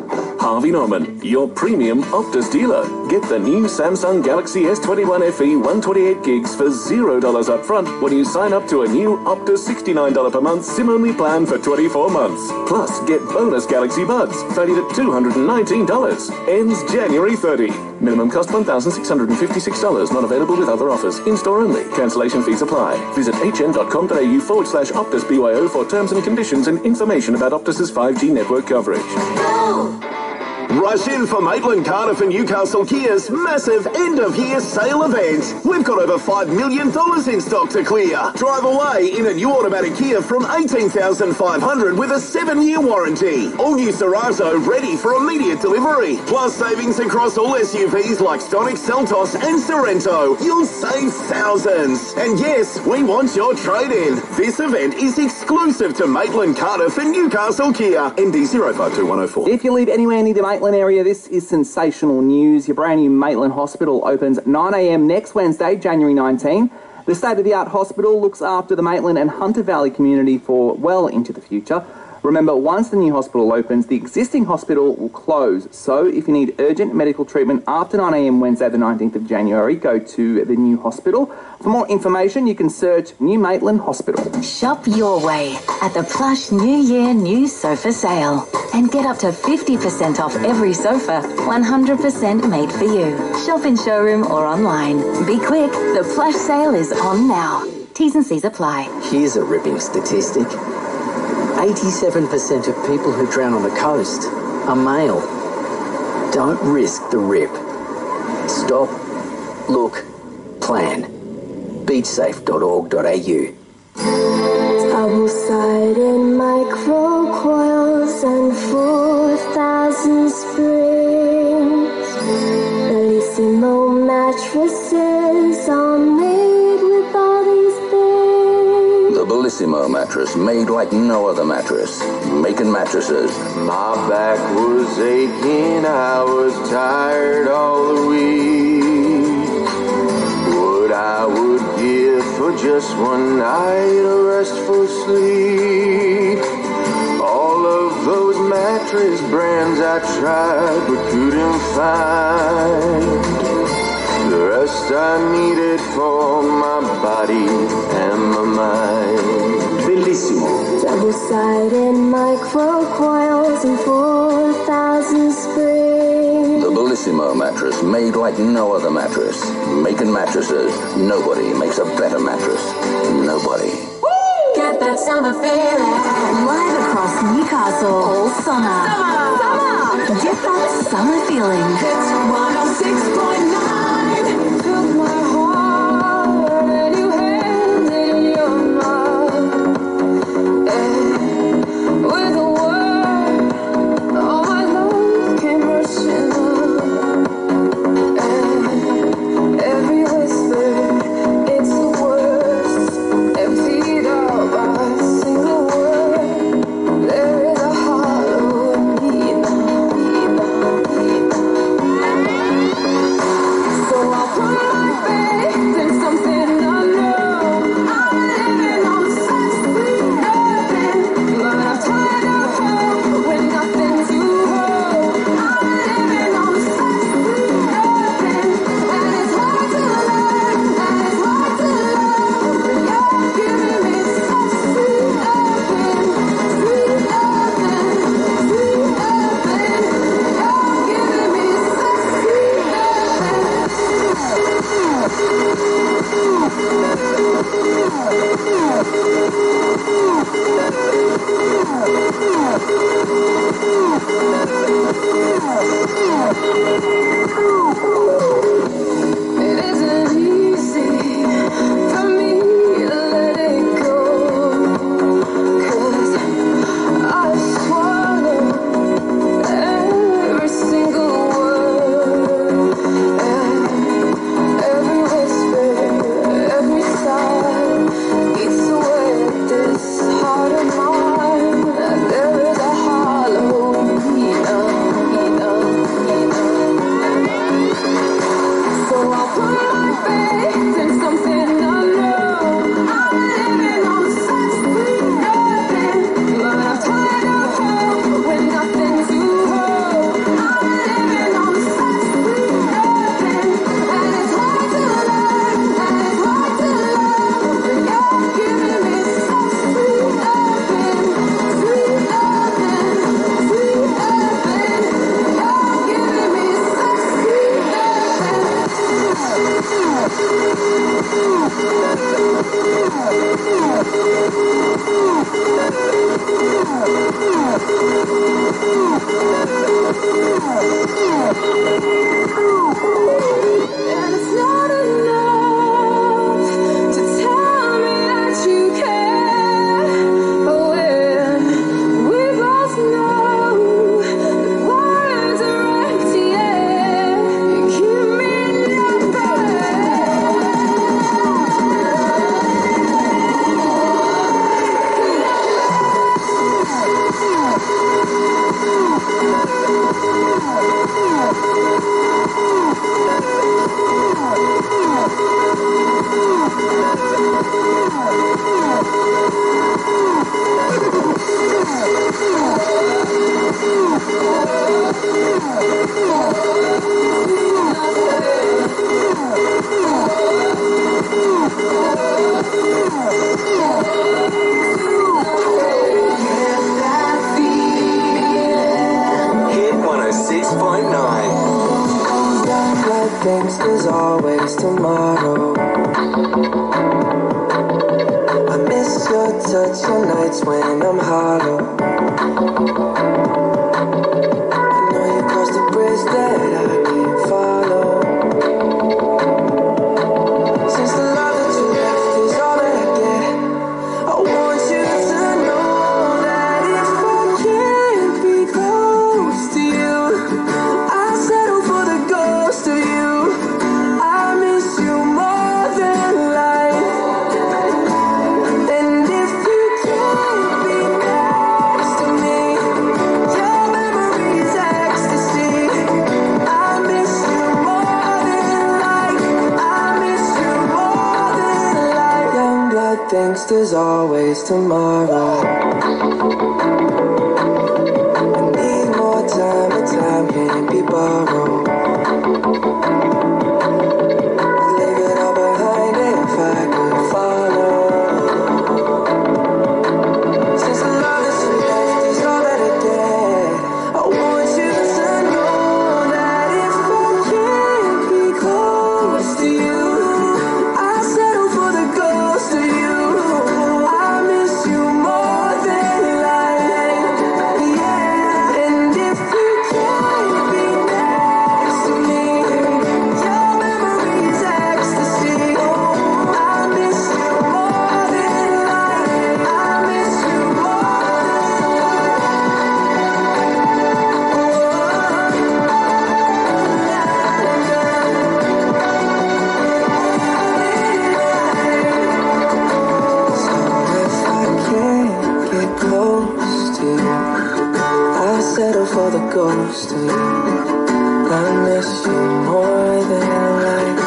Harvey Norman, your premium Optus dealer. Get the new Samsung Galaxy S twenty-one F E one twenty-eight gigs for zero dollars up front when you sign up to a new Optus sixty-nine dollars per month SIM-only plan for twenty-four months. Plus, get bonus Galaxy Buds valued at two hundred nineteen dollars. Ends January thirtieth. Minimum cost one thousand six hundred fifty-six dollars. Not available with other offers. In-store only. Cancellation fees apply. Visit hn.com.au forward slash Optus B Y O for terms and conditions and information about Optus's five G network coverage. Go! Rush in for Maitland, Cardiff and Newcastle Kia's massive end-of-year sale event. We've got over five million dollars in stock to clear. Drive away in a new automatic Kia from eighteen thousand five hundred dollars with a seven-year warranty. All new Cerazo ready for immediate delivery. Plus savings across all S U Vs like Stonic, Seltos and Sorrento. You'll save thousands. And yes, we want your trade-in. This event is exclusive to Maitland, Cardiff and Newcastle Kia. N D zero five two one oh four. If you live anywhere near the Maitland area, this is sensational news. Your brand new Maitland Hospital opens nine a m next Wednesday, January nineteenth. The state-of-the-art hospital looks after the Maitland and Hunter Valley community for well into the future. Remember, once the new hospital opens, the existing hospital will close. So if you need urgent medical treatment after nine a m Wednesday the nineteenth of January, go to the new hospital. For more information, you can search New Maitland Hospital. Shop your way at the Plush New Year New Sofa Sale and get up to fifty percent off every sofa, one hundred percent made for you. Shop in showroom or online. Be quick, the Plush sale is on now. T's and C's apply. Here's a ripping statistic. eighty-seven percent of people who drown on the coast are male. Don't risk the rip. Stop, look, plan. beach safe dot org dot a u. Double-sided microcoils and four thousand springs. Bellissimo mattresses are made with all these things. The Bellissimo mattress, made like no other mattress. Making mattresses. My back was aching, I was tired all the week. What I would give for just one night of restful sleep. All of those mattress brands I tried but couldn't find. The rest I needed for my body and my mind. Bellissimo. Double-sided microcoils and four thousand springs. The Bellissimo mattress, made like no other mattress. Making mattresses. Nobody makes a better mattress. Nobody. Get that summer feeling. Live across Newcastle all summer. Summer! Summer! Get that summer feeling. It's one oh six point nine. Took my heart and you held it in your mouth. And with a word, all my love came rushing up. And every whisper, it's the worst. Emptied out by a single word. There is a hollow need. So I put my faith in something unknown. I'm living on such sweet nothing, but I'm tired of hope with nothing to hold. I'm living on such sweet nothing, and it's hard to love, and it's hard to love when you're giving me such sweet nothing, sweet nothing, sweet nothing. You're giving me such sweet It isn't easy for me to let it go, 'cause I swallow every single word, and every whisper, every sigh eats away at this heart of mine. There is a hollow need, need, need. nights when I'm hollow. I know you crossed the bridge that I can't follow. Since the love that you left is all that I get, I want you to know that if I can't be close to you, I'll settle for the ghost of you. I miss you more than life. And if you can't be next to me, your memory is ecstasy. I miss you more than life. I miss you more than life. Young blood thinks there's always tomorrow. I need more time, but time can't be borrowed. Leave it all behind if I could follow. Since the love that you left is all that I get, I want you to know that if I can't be close to you, I'll settle for the ghost of you. I miss you more than life, yeah. And if you can't be next to me, your memory is ecstasy. I miss you more than life. I miss you more than So if I can't get close to you, I'll settle for the ghost of you. I miss you more than life.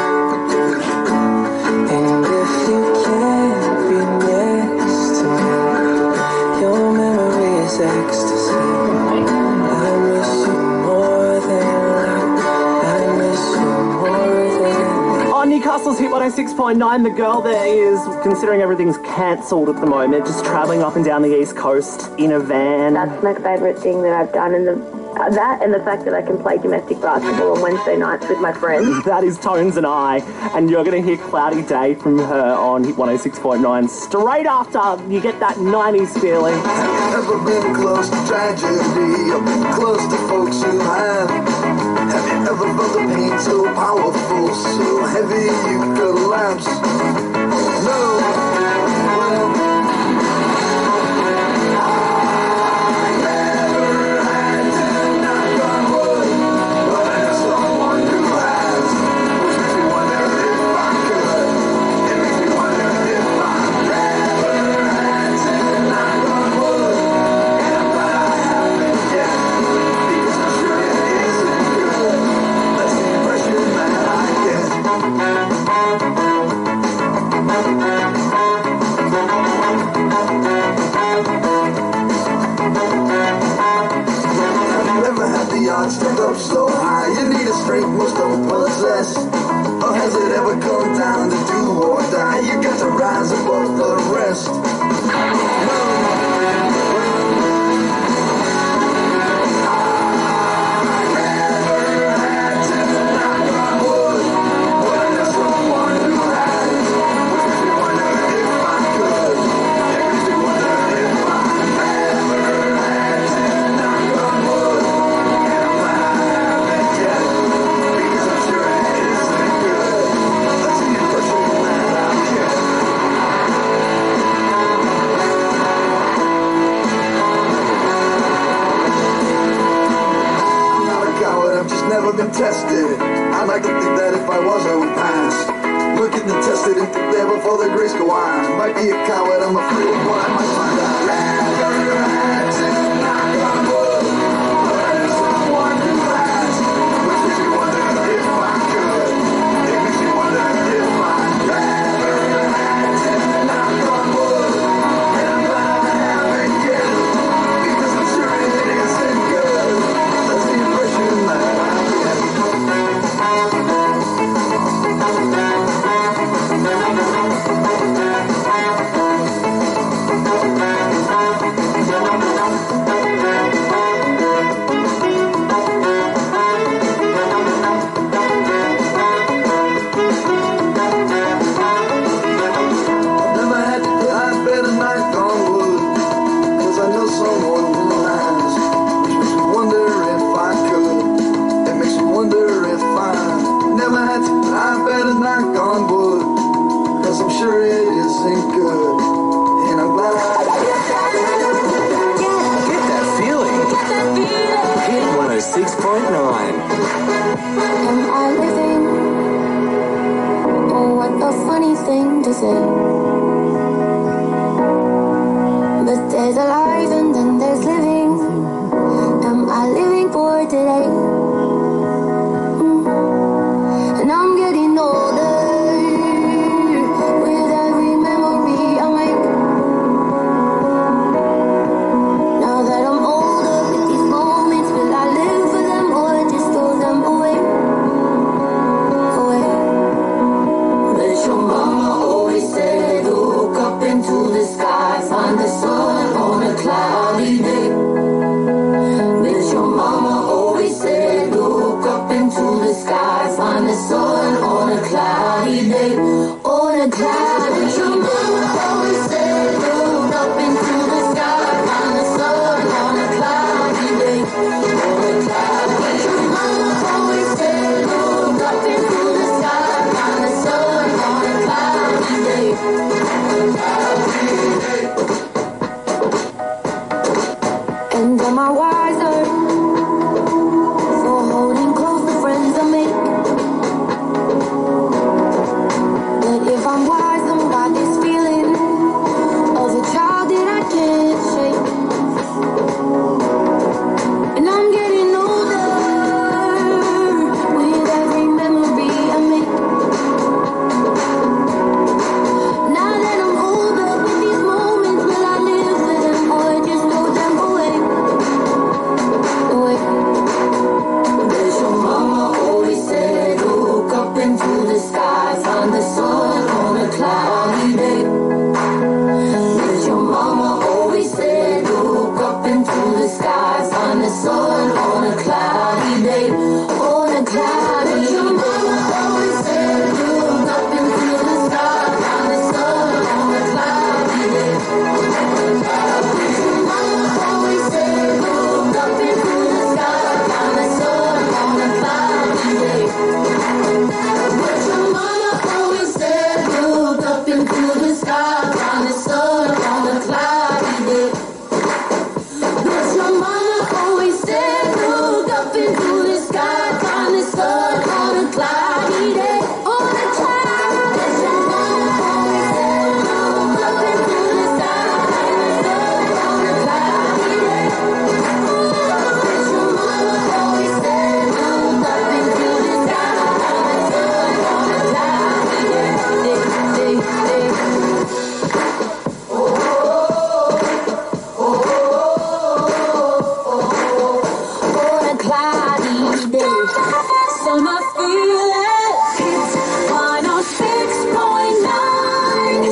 And if you can't be next to me, your memory is ecstasy. I miss you more than life. I miss you more than On Newcastle's Hit one oh six point nine, the girl there is, considering everything's cancelled at the moment, just travelling up and down the East Coast in a van. That's my favourite thing that I've done, and the uh, that and the fact that I can play domestic basketball on Wednesday nights with my friends. That is Tones and I, and you're going to hear Cloudy Day from her on Hit one oh six point nine straight after you get that nineties feeling. Ever been close to tragedy, or close to folks you had? Have you ever felt the pain so powerful, so heavy you collapse? No. Well, I never had to knock on wood, but I know someone who has, which makes me wonder if I could. It makes me wonder if I never had to knock on wood, and I'm glad I haven't yet, because I'm sure it isn't good. That's the impression that I get. Have you ever had the odds stand up so high you need a strength most don't possess? Or has it ever come down to do or die? You got to rise above the rest. Never been tested. I'd like to think that if I was, I would pass. Looking to test it and get there before the grace go on. Might be a coward, I'm afraid of what I might find out. Never had to knock on wood, but I know someone who has, which makes me wonder if I could. It makes me wonder if I never had to knock on wood, and I'm glad I haven't yet, because I'm sure it isn't good. That's the impression that I funny thing to say. But there's alive and then there's living. Am I living for today? Mm. And I'm getting older with every memory I make. Now that I'm older with these moments, will I live for them or just throw them away? Away. But your mama always said, look up into the sky, find the sun on a cloudy day. But your mama always said, look up into the sky, find the sun on a cloudy day. On a cloudy day. Your mama always said, look up into the sky, find the sun on a cloudy day. On a cloudy day. Your mama always said, look up into the sky, find the sun on a cloudy day. And am I wiser for holding close the friends I make? But if I'm wise, then by this feeling of a child that I can't shake. And I'm getting older with every memory I make. Now that I'm older with these moments, will I live for them or just throw them away? Away. But your mama always said, look up into the sky, find the sun on a cloudy day. But your mama always said, look up into the sky, find the sun on a cloudy day. On a cloudy day. But your mama always said, look up into the sky, find the sun on a cloudy day. But your mama always said, look up into the sky, find the sun on a cloudy day. But your mama always said, look up into the sky, find the sun on a cloudy day. But your mama always said, look up into the sky, find the sun on a cloudy day. On a cloudy day. But your mama always said, look up into the sky, find the sun on a cloudy day. But your mama always said, look up into the sky, find the sun on a cloudy day. Day, day, day. On a cloudy day. Summer feeling hits one oh six point nine.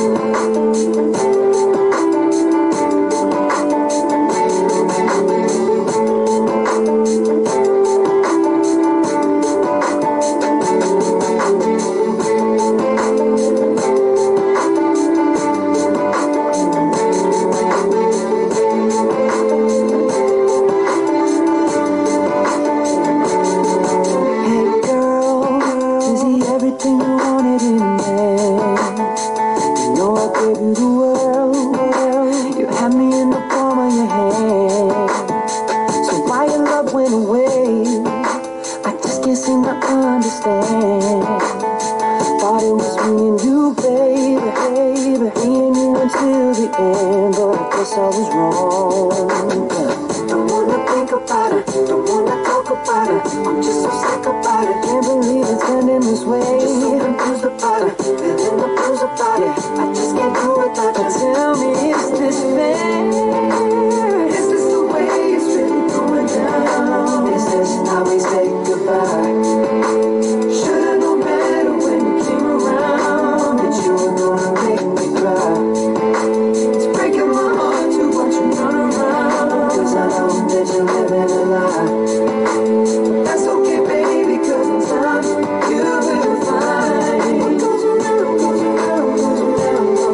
Hey girl, is he everything you wanted in there? You know I gave you the world. You had me in the palm of your hand. So why your love went away? I just can't seem to understand. Thought it was me and you, baby, baby. Me and you until the end, but I guess I was wrong. Don't wanna think about it, don't wanna talk about it. I'm just so sick about it. Can't believe it's ending this way. Just so confused about it, feeling the blues about it. I just can't do it without you. Tell me, is this fair? Is this the way it's really going down? Is this how we say goodbye? Should've known better when you came around that you were gonna make me cry. It's breaking my heart to watch you run around, 'cause I know that you're living a lie. That's okay, baby, 'cause in time you will find what goes around, goes around, goes around,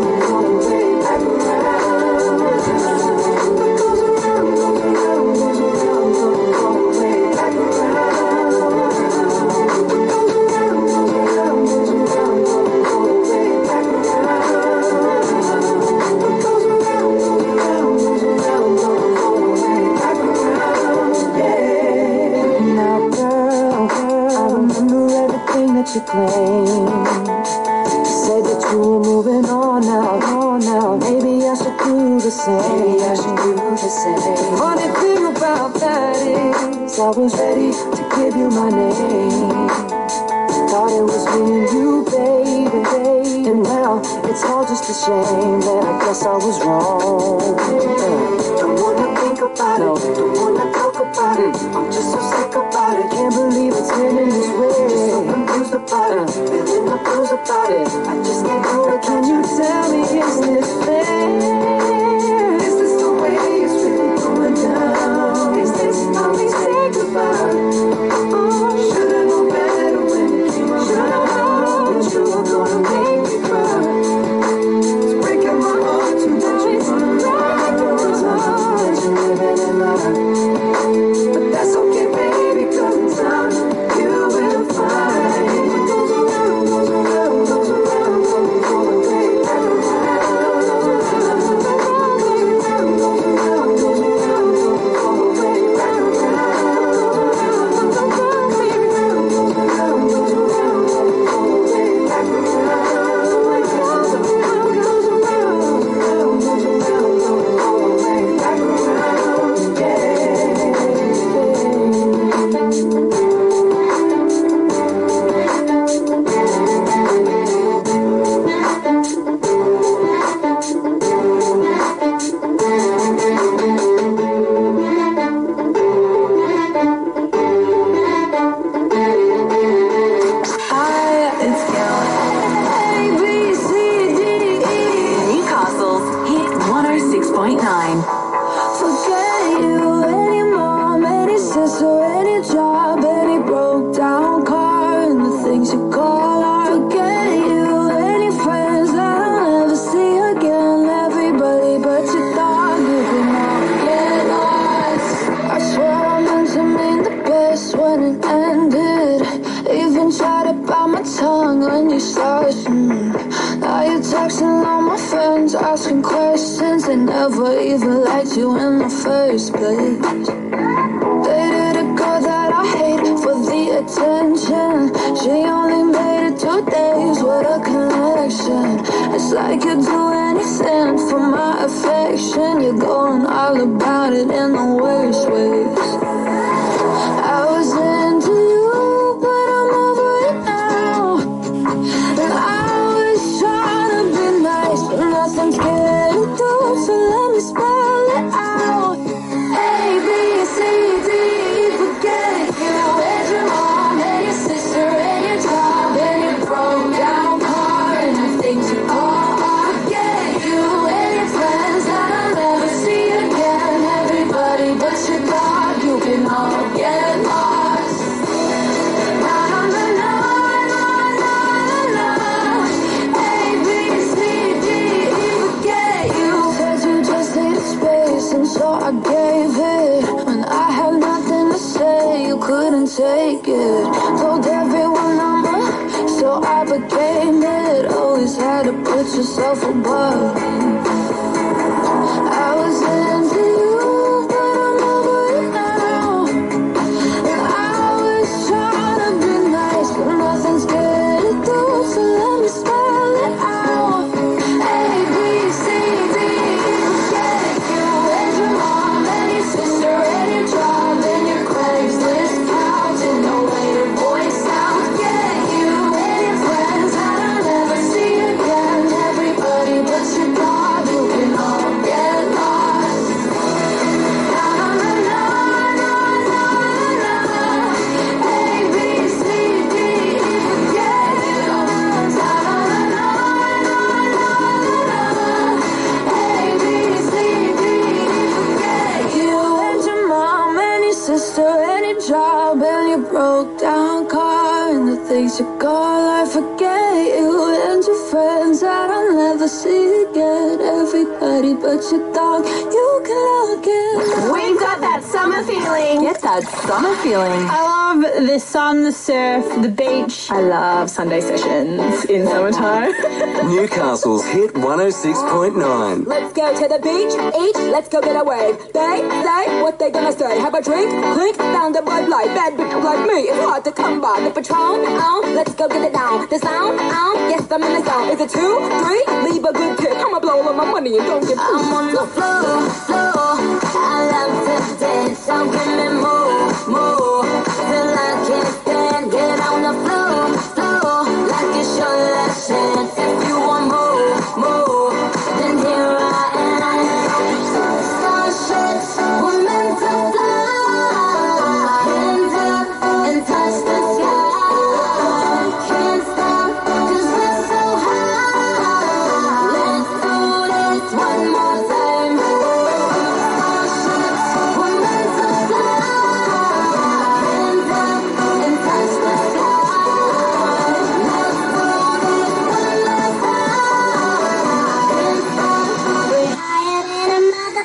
same. Funny thing about that is I was ready to give you my name. Thought it was me and you, baby, baby. And now it's all just a shame that I guess I was wrong. Don't wanna think about no. it, don't wanna talk about mm. it. I'm just so sick about it, can't believe it's ending this way. Just so confused about it, feeling the blues about it. I just can't do it. Can you tell me, is this fair? Is this the way it's really going down? Is this how we say goodbye? Oh, should've known better when it came around. Should've known that you were gonna make me cry. It's breaking my heart to let you run around. That you're living in lie. But that's okay, baby, 'cause in time you will find what goes around, goes around, goes around, goes all the way back around. Goes around, goes around, goes around, goes around, goes all the way back around. Goes around, baby, goes around, goes around, goes all the way back around. Goes around, goes around, goes around, goes around, goes all the way back around. Yeah. Newcastle's Hit one oh six point nine. Forget you, any mom, any sister, any job, any broke down car, and the things you call art. Forget you, any friends that I'll never see again. Everybody but your dog, you can all get lost. I swear I meant to mean the best when it ended. Even tried to bite my tongue when you started. Mm. Now you're texting all my friends, asking questions. They never even liked you in the first place. Dated a girl that I hate for the attention. She only made it two days with a connection. It's like you'd do anything for my affection. You're going all about it in the worst ways. I was into you, but I'm over it now. And I was trying to be nice, but nothing's getting through, so let me spell it out. A, B, C, D, E, forget you. And your mom, and your sister, and your job, and your broke down car, and the things you call art. Forget you, and your friends that I'll never see again. Everybody but your dog, you can all get lost. Na na na na na na na. A, B, C, D, E, forget you. Said you just needed space, and so I gave it. When I had nothing to say, you couldn't take it. Told everyone I'm a, so I became it. Always had to put yourself above. I was into you, but I'm over it now. And I was trying to be nice, but nothing's getting through, so let me spell it out. A, B, C, D, E, forget you. And your mom, and your sister, and your job, and your Craigslist couch, and no way to voice out. Forget you, and your friends that I'll never see again. Everybody but your dog, you can all get lost. Na na na na na na na. A, B, C, D, E, forget you. Na na na na na na na. A, B, C, D, E, forget you. And your mom, and your sister, and your job, and your broke down car, and the things you call I forget you. And your friends that I'll never see again. Everybody but your dog, you can all get lost. We've got that summer feeling. Get that summer feeling. I love the sun, the surf, the beach. I love Sunday sessions in summertime. Newcastle's Hit one oh six point nine. Let's go to the beach, each, let's go get a wave. They say what they gonna say. Have a drink, clink, found a Bud Light. Bad bitch like me, it's hard to come by. The Patron, oh, let's go get it down. The sound, oh, yes, I'm in the zone. Is it two, three? Leave a good tip. I'ma blow all of my money and don't get I'm on the floor, floor. So give me more, more, till I can't stand. Get on the floor, floor, like it's your last chance. If you want more, more, then here I am. Starships were meant to fly. Hands up and touch the sky. Can't stop, cause we're so high. Let's do this one more time. Starships were meant to fly. Hands up and touch the sky. Let's do this one last time. Can't stop, we're higher than a mother.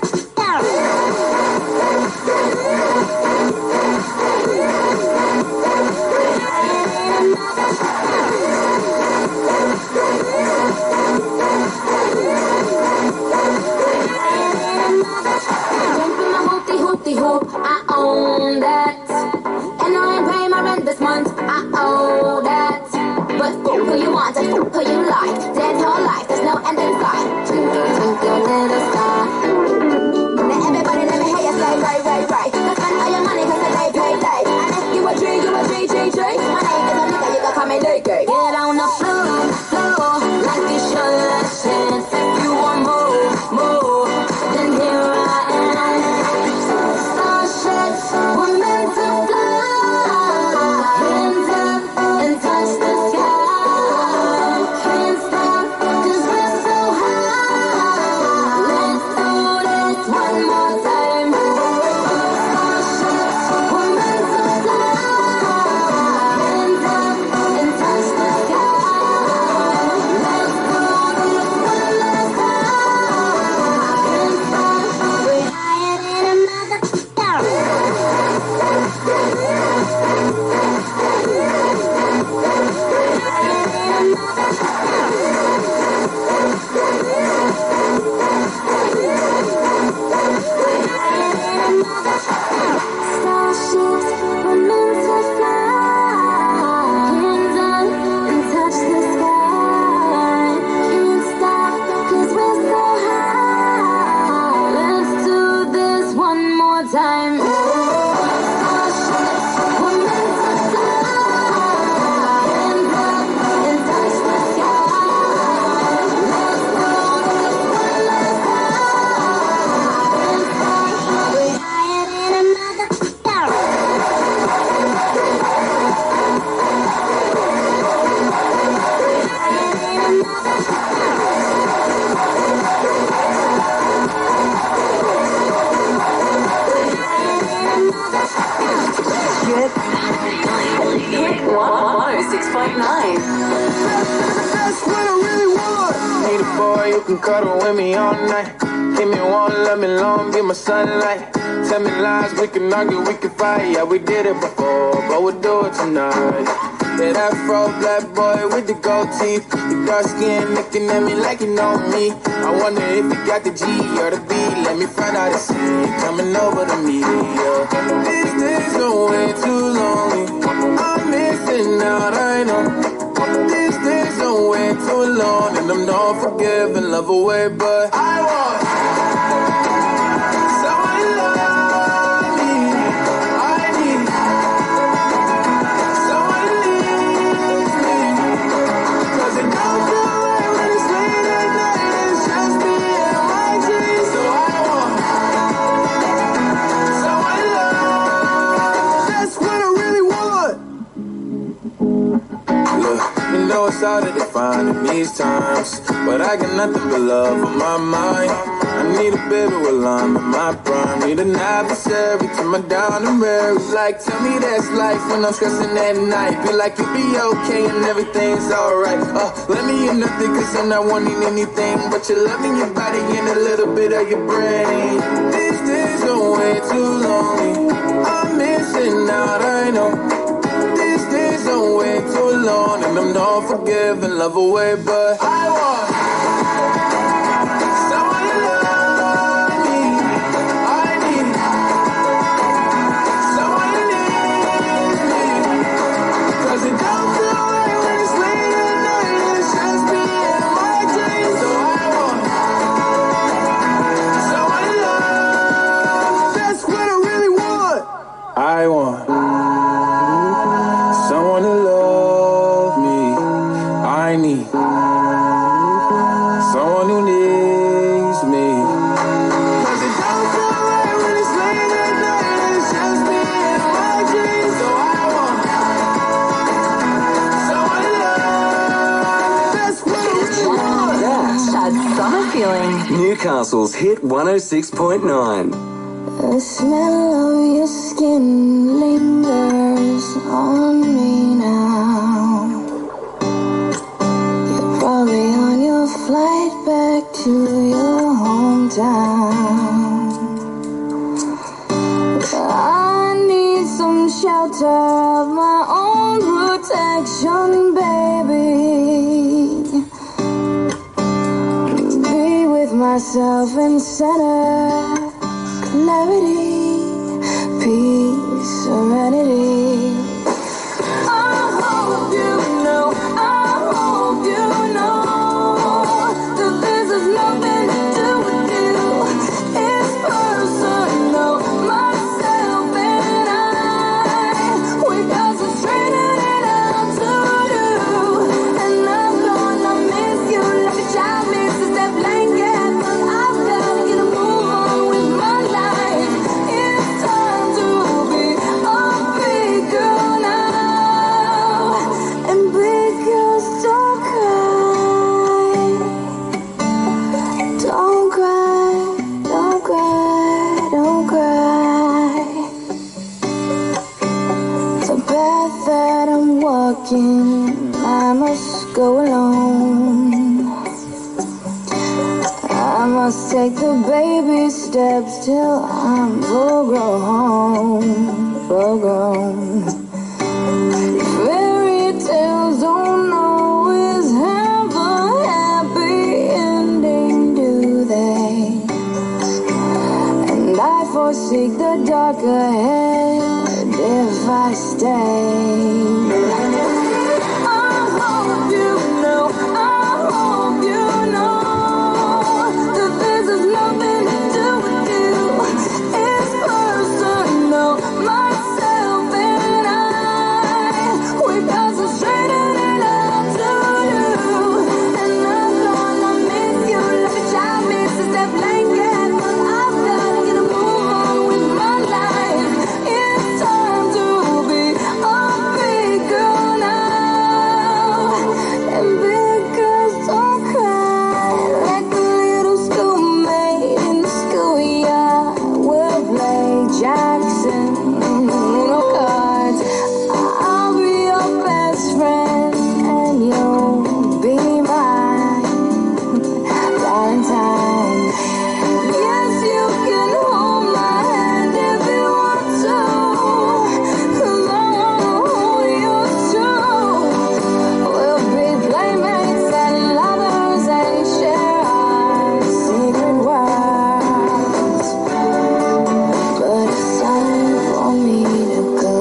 Jumping my hoopty hoopty hoop, I own that. And I ain't paying my rent this month, I owe that. But fool who you want and fool who you like. Dance all life, there's no end in sight. Twinkle, twinkle, little star. Now everybody let me hear you say, right, right, right. Let's spend all your money cause the day pay day. And if you a G, you a G, G, G. My name is a nigga, you can call me Leaky. Get on the floor, floor, like it's your last chance. If you want more, more, then here I am. Starships were meant to fly. Hands up and touch the sky. Can't stop, cause we're so high. Let's do this one more time. Starships were meant to fly. Hands up and touch the sky. Let's do this one last time. Can't stop, we're higher than a mother. Starships were meant to fly. Hands up and touch the sky. Can't stop, cause we're so high. Let's do this one more time. Starships were meant to fly. Hands up and touch the sky. Let's do this one last time. We're higher than a mother. Hit one oh six point nine. That's what I really want. Need a boy who can cuddle with me all night. Give me one, love me long, be my sunlight. Tell me lies, we can argue, we can fight. Yeah, we did it before, but we'll do it tonight. Yeah, that fro black boy with the gold teeth. The dark skin looking at me like you know me. I wonder if you got the G or the B. Let me find out and see. Coming over to me, yeah. These days are way too lonely. I'm missing out, I know. These days are way too long. And I'm not forgiving, love away, but I want someone to love me. I need someone to leave me. Cause it don't feel right when it's late at night. It's just me and my dreams. So I want someone to love. That's what I really want. Look, you know it's hard to define in these times, but I got nothing but love on my mind. I need a baby while I'm in my prime. Need an adversary to my down and weary. Like, tell me that's life when I'm stressing at night. Be like, you'll be okay and everything's alright. Uh, let me in nothing cause I'm not wanting anything but your love in your body and a little bit of your brain. These days are way too lonely. I'm missing out, I know. These days are way too long. And I'm not forgiving, love away, but I want someone to love me. I need someone to leave me. Cause it don't feel right when it's late at night. It's just me and my dreams. So I want someone to love. That's what I really want. feeling. Newcastle's Hit one oh six point nine. The smell of your skin lingers on me now. You're probably on your flight back to your hometown. I need some shelter of my own protection, baby. Be with myself in center, clarity, peace, serenity. I hope you know, I hope you know that this has nothing to do with you. It's personal, myself and I. We concentrated it out to you, and I'm gonna miss you like a child misses that blanket. But I've gotta get a move on with my life. It's time to be a big girl now, and big girls don't cry, don't cry, don't cry, don't cry. The path that I'm walking, I must go alone. I must take the baby steps till I'm full grown, full grown. Fairy tales don't always have a happy ending, do they? And I forsake the dark ahead if I stay. I hope you know, I hope you know that this has nothing to do with you. It's personal, myself and I. We concentrated it out to you, and I'm gonna miss you like a child misses that blanket. But I've gotta get a move on with my life. It's time to be a big girl now, and big girls don't cry like a little schoolmate in the schoolyard. We'll play Jackson, no cards. I'll be your best friend, and you'll be my Valentine. Yes, you can hold my hand if you want to, 'cause I wanna hold yours too. We'll be playmates and lovers and share our secret worlds. But it's time for me to go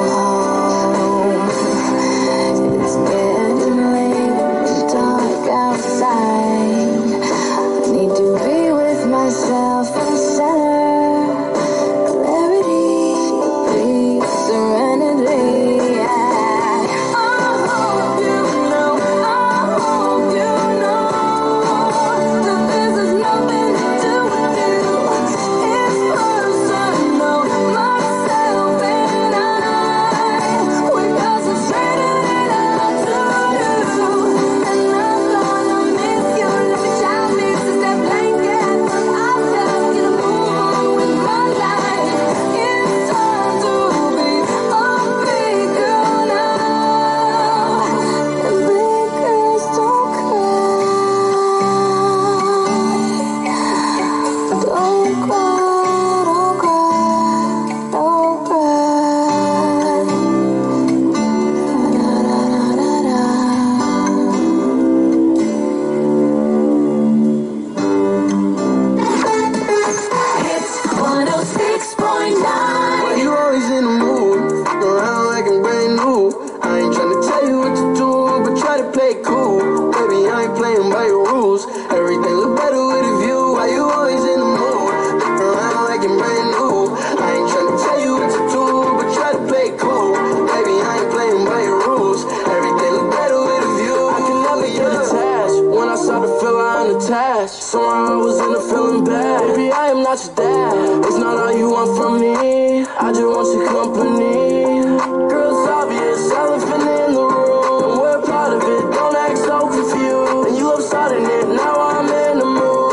home. It's getting late, it's dark outside. I need to be with myself in center, clarity, peace, serenity. Yeah. I hope you know, I hope you know that this has nothing to do with you. It's personal, myself and I. We concentrated it out to you, and I'm gonna miss you like a child misses that blanket. But I've gotta get a move on with my life. It's time to be a big girl now, and big girls don't cry, don't cry, don't cry, don't cry. Da, da, da, da, It's one oh six point nine. Why you always in the mood? Fuck around like I'm brand new. I ain't tryna tell you what to do, but try to play it cool. Baby, I ain't playing by your rules. Everything look better with a view. Why you always in the mood? Fuck around like I'm brand new. I ain't tryna tell you what to do, but try to play it cool. Baby, I ain't playing by your rules. Everything look better with a view. I can never get attached. When I start to feel I'm attached, somehow I was in a feeling bad. Baby, I am not your dad. It's not all you want from me. I just want your company. Girl, it's obvious, elephant in the room. We're part of it, don't act so confused. And you love starting it, now I'm in the mood.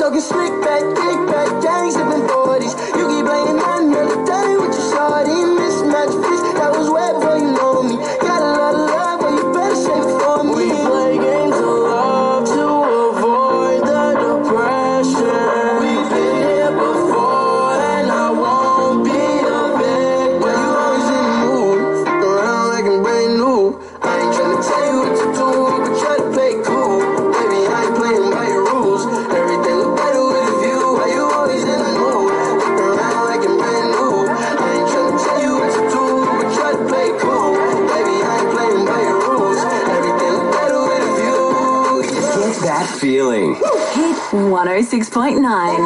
Talking slick back, kick back, gang sipping forties. You keep playing another day with your shorty. Mismatch fish, that was wet, boy, you know me. Got a lot of love, but you better save it for me. We play games of love to avoid the depression. We've been here before, and I won't be a victim. Why you always in the mood? Fuck around like I'm brand new. I ain't tryna tell you what to do, but try to play cool. Baby, I ain't playing by your rules. Everything look better with a view. Why you always in the mood? Fuck around like I'm brand new. I ain't tryna tell you what to do, but try to play cool. Baby, I ain't playing by your rules. Everything look better with a view. Yeah. Get that feeling. Hit one oh six point nine.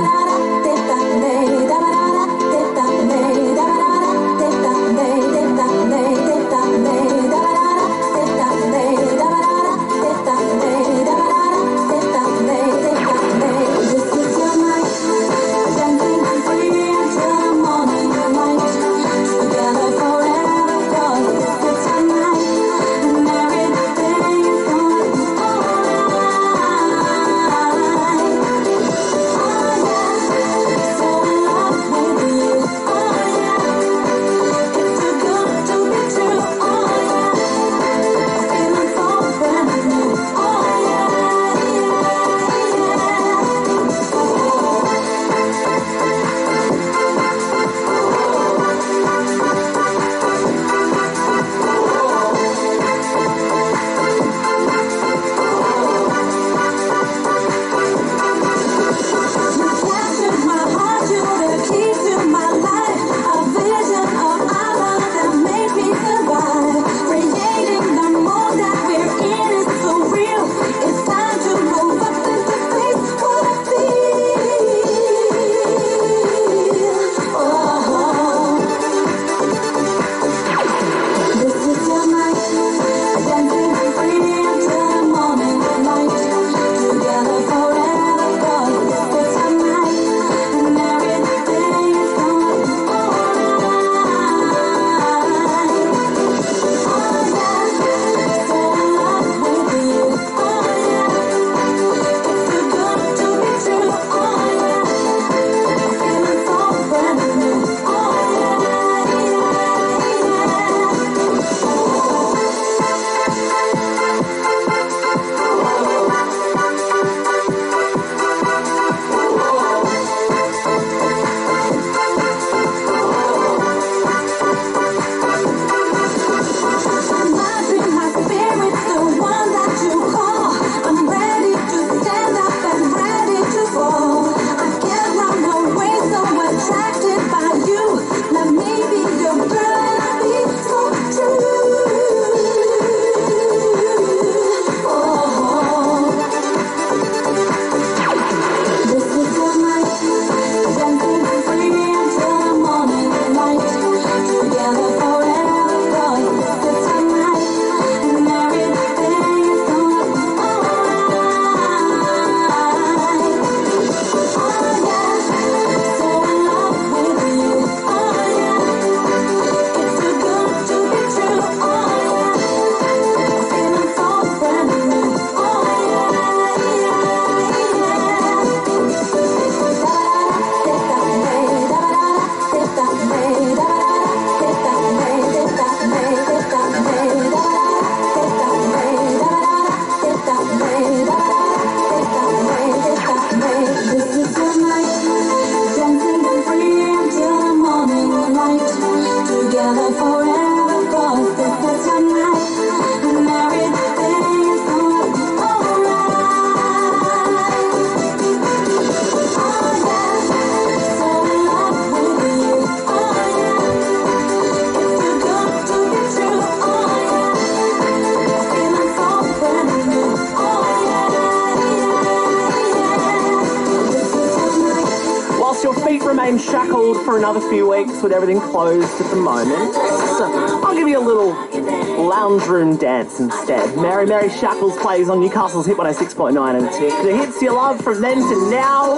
Remain shackled for another few weeks with everything closed at the moment. So I'll give you a little lounge room dance instead. Mary Mary Shackles plays on Newcastle's Hit one oh six point nine and a tick. The hits you love from then to now.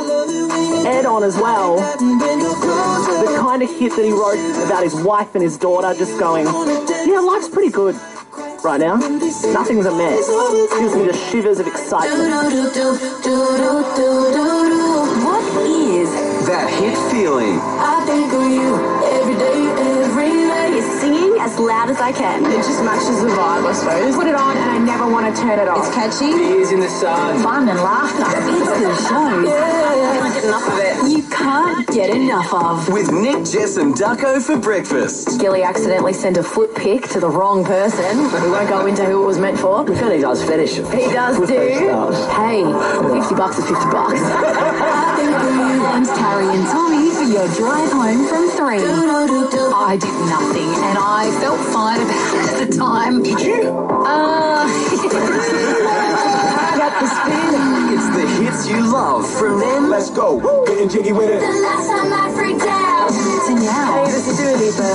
Ed on as well. The kind of hit that he wrote about his wife and his daughter, just going, yeah, life's pretty good right now. Nothing's a mess. Gives me the shivers of excitement. feeling. I think of you every day, every night. Singing as loud as I can. It just matches the vibe, I suppose. Put it on and I never want to turn it off. It's catchy. Beers in the sun. Fun and laughter. It's the show. Yeah, I can't get enough of it. You can't get enough of. With Nick, Jess and Ducko for breakfast. Gilly accidentally sent a foot pic to the wrong person. We won't go into who it was meant for. We feel he does fetish. He does Foot do. fetish does. Hey, fifty bucks is fifty bucks. I think of you and Tarry and Tommy for your drive home from three. I did nothing and I felt fine about it at the time. Did you? Uh, got the spin. It's the hits you love from them. Let's go. Getting jiggy with it. The last time I freaked out. To now. Hey, this is Dua Lipa.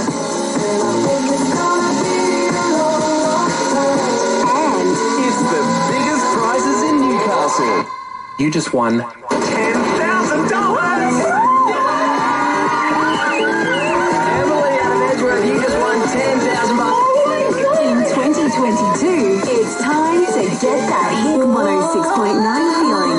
And It's the biggest prizes in Newcastle. You just won ten thousand dollars! Emily out of Edgeworth, you just won ten thousand bucks. in twenty twenty-two, it's time to get that hit one oh six point nine feeling.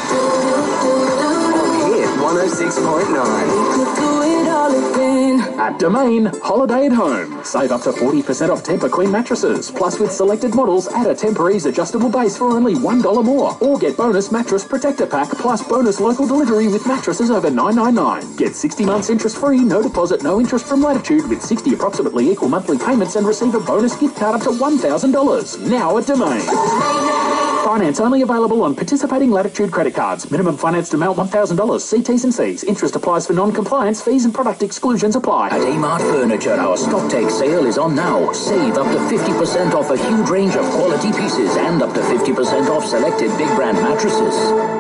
Hit one oh six point nine. Do it all again. At Domain, holiday at home. Save up to forty percent off Tempur Queen mattresses. Plus, with selected models, add a Tempur-Ease adjustable base for only one dollar more. Or get bonus mattress protector pack plus bonus local delivery with mattresses over nine ninety-nine. Get sixty months interest-free, no deposit, no interest from Latitude with sixty approximately equal monthly payments and receive a bonus gift card up to one thousand dollars. Now at Domain. Finance only available on participating Latitude credit cards. Minimum financed amount one thousand dollars. See T's and C's. Interest applies for non-compliance. Fees and product exclusions apply. At Amart Furniture, our stock take sale is on now. Save up to fifty percent off a huge range of quality pieces and up to fifty percent off selected big brand mattresses.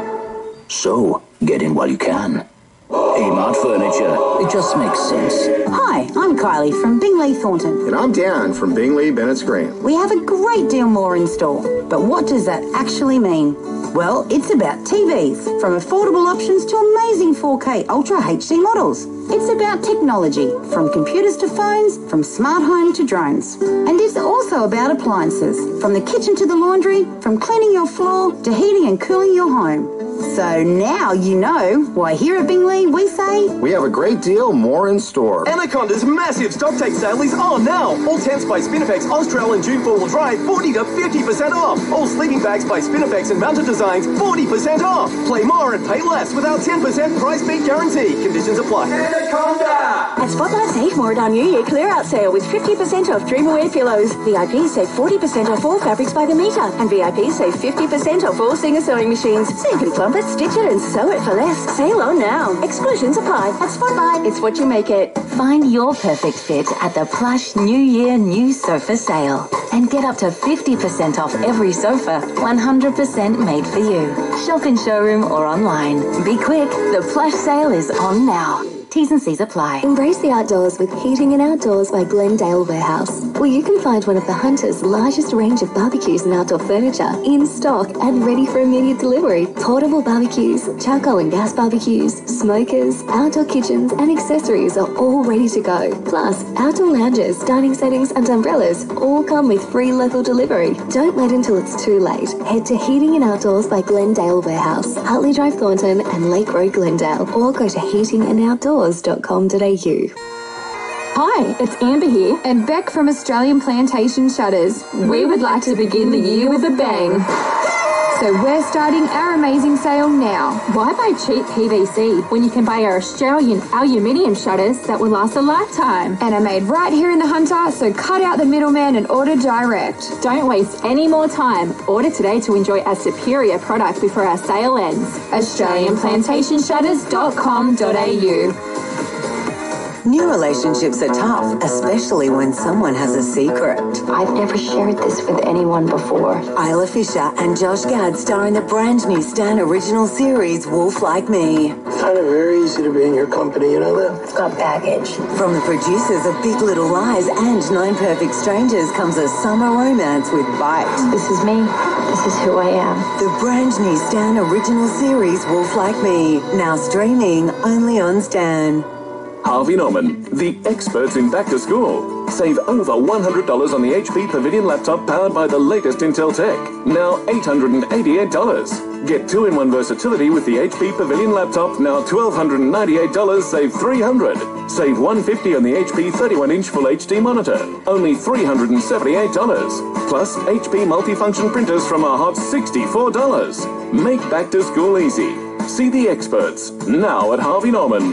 So, get in while you can. Amart Furniture. It just makes sense. Hi, I'm Kylie from Bingley Thornton. And I'm Dan from Bingley Bennett's Green. We have a great deal more in store, but what does that actually mean? Well, it's about T Vs, from affordable options to amazing four K Ultra H D models. It's about technology, from computers to phones, from smart home to drones. And it's also about appliances, from the kitchen to the laundry, from cleaning your floor to heating and cooling your home. So now you know why here at Bingley we say... We have a great deal more in store. Anaconda's massive stock take sale is on now. All tents by Spinifex, Austral and June four-wheel drive, forty to fifty percent off. All sleeping bags by Spinifex and Mountain Designs, forty percent off. Play more and pay less with our ten percent price beat guarantee. Conditions apply. Anaconda! At Spotlight Safemoor, our New Year clear-out sale with fifty percent off Dreamaware pillows. V I Ps save forty percent off all fabrics by the metre. And V I Ps save fifty percent off all Singer sewing machines. So you can plump it, stitch it and sew it for less. Sale on now. Exclusions apply. At Spotlight, it's what you make it. Find your perfect fit at the Plush New Year New Sofa Sale and get up to fifty percent off every sofa, one hundred percent made for you. Shop in showroom or online. Be quick, the Plush sale is on now. T's and C's apply. Embrace the outdoors with Heating and Outdoors by Glendale Warehouse, where you can find one of the Hunter's largest range of barbecues and outdoor furniture in stock and ready for immediate delivery. Portable barbecues, charcoal and gas barbecues, smokers, outdoor kitchens and accessories are all ready to go. Plus, outdoor lounges, dining settings and umbrellas all come with free local delivery. Don't wait until it's too late. Head to Heating and Outdoors by Glendale Warehouse, Hartley Drive Thornton and Lake Road Glendale, or go to heating and outdoors dot com dot a u. Hi, it's Amber here and Beck from Australian Plantation Shutters. We would like to begin the year with a bang. So we're starting our amazing sale now. Why buy cheap P V C when you can buy our Australian aluminium shutters that will last a lifetime and are made right here in the Hunter, so cut out the middleman and order direct. Don't waste any more time. Order today to enjoy a superior product before our sale ends. Australian Plantation Shutters dot com dot a u. New relationships are tough, especially when someone has a secret. I've never shared this with anyone before. Isla Fisher and Josh Gad star in the brand new Stan original series, Wolf Like Me. It's kind of very easy to be in your company, you know that? It's got baggage. From the producers of Big Little Lies and Nine Perfect Strangers comes a summer romance with bite. This is me. This is who I am. The brand new Stan original series, Wolf Like Me, now streaming only on Stan. Harvey Norman, the experts in back to school. Save over one hundred dollars on the H P Pavilion laptop powered by the latest Intel tech. Now eight hundred eighty-eight dollars. Get two in one versatility with the H P Pavilion laptop, now one thousand two hundred ninety-eight dollars, save three hundred dollars. Save one hundred fifty dollars on the H P thirty-one inch Full H D monitor, only three hundred seventy-eight dollars. Plus H P multifunction printers from a hot sixty-four dollars. Make back to school easy. See the experts, now at Harvey Norman.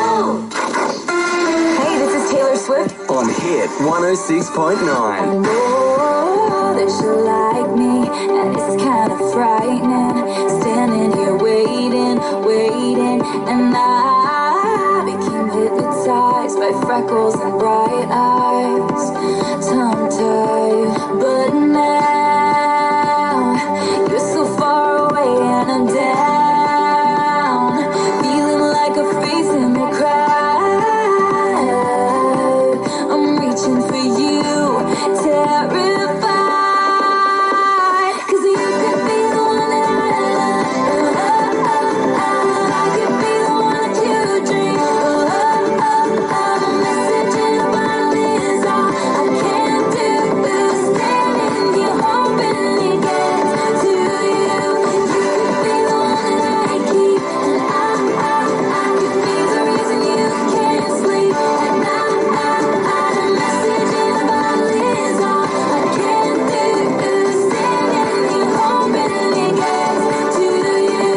Hey, this is Taylor Swift. On Hit one oh six point nine. I know that you like me, and it's kind of frightening. Standing here waiting, waiting, and I became hypnotized by freckles and bright eyes. Tongue-tied, but now you're so far away and I'm down, feeling like a face in the crowd. I'm reaching for you, terrified, 'cause you could be the one that I love. I could be the one that you dream of. A message in a bottle is all I can do. Standing here hoping it gets to you. You could be the one that I keep, and I, I, I could be the reason you can't sleep at night. A message in a bottle is all I can do. Standing here hoping it gets to you.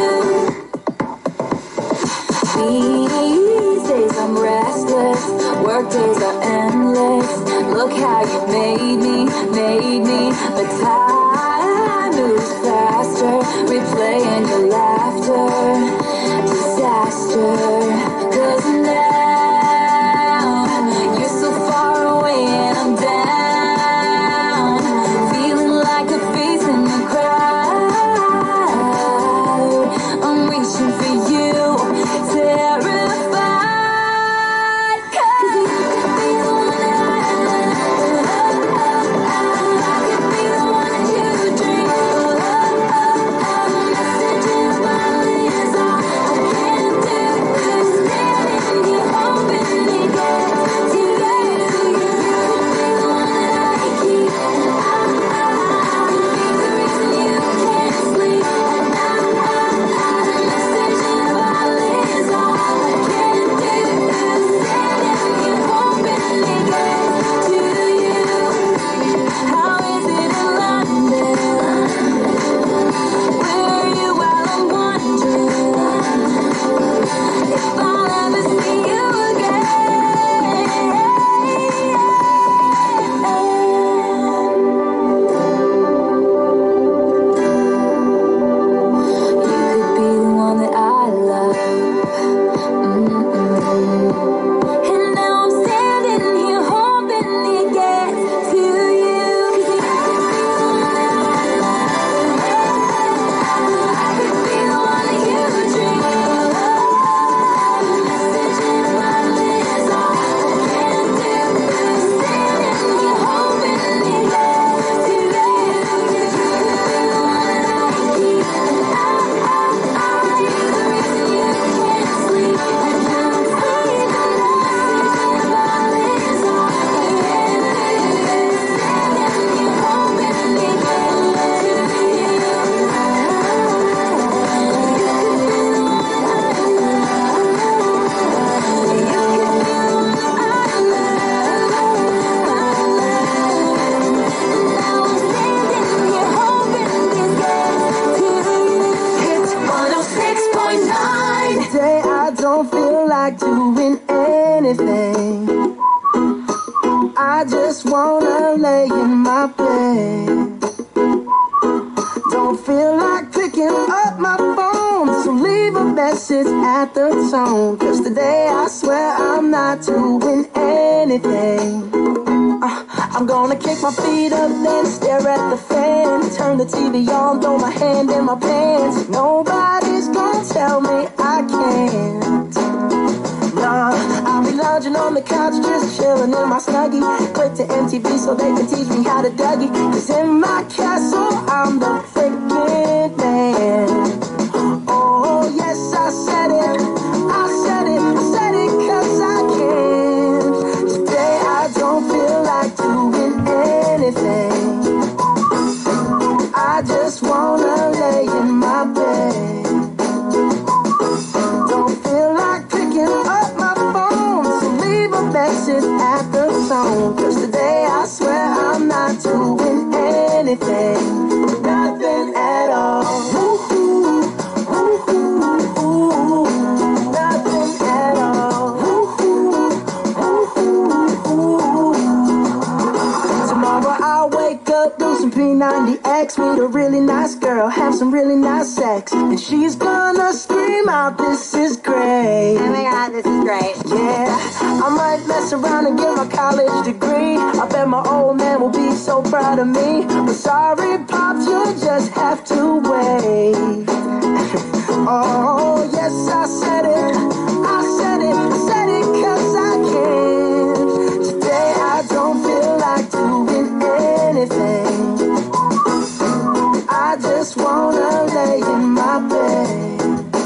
These days I'm restless, work days are endless. Look how you made me, made me. But time moves faster, replaying your laughter. Disaster, 'cause now you're so far away and I'm down, feeling like a face in the crowd. I'm reaching for you, terrified, 'cause you could be the one that I love. I could be the one that you dream of. A message in a bottle is all I can do. Standing here hoping it gets to you. You could be the one that I keep, and I, I, I could be the reason you can't sleep at night. A message in a bottle is all I can do. Standing here hoping it gets to you. How is it in London? Where are you while I'm wondering if I'll ever see you again? You could be the one that I love. Mm-mm. And now I'm standing here hoping it gets to you. 'Cause you could be the one that I love. I could be the one that you dream of. A message in a bottle is all I can do. Standing here hoping it gets to you. You could be the one that I keep, and I, I, I could be the reason you can't sleep at night. A message in a bottle is all I can do. Standing here hoping it gets to you. Today I don't feel like doing anything. I just wanna lay in my bed. Don't feel like picking up my phone, so leave a message at the tone. 'Cause today I swear I'm not doing anything. Uh, I'm gonna kick my feet up, then stare at the fan. Turn the T V on, throw my hand in my pants. Nobody's gonna tell me I can't. Nah, I'll be lounging on the couch, just chilling in my snuggie. Click to M T V so they can teach me how to Dougie. 'Cause in my castle, I'm the freaking man. Oh, yes, I said it. I said it, I said it 'cause I can. Today I don't feel like God, this is great. Oh my God, this is great. Yeah, I might mess around and get my college degree. I bet my old man will be so proud of me. But sorry, Pops, you'll just have to wait. Oh, yes, I said it. I said it. I said it 'cause I can. Today I don't feel like doing anything. I just wanna lay in my bed.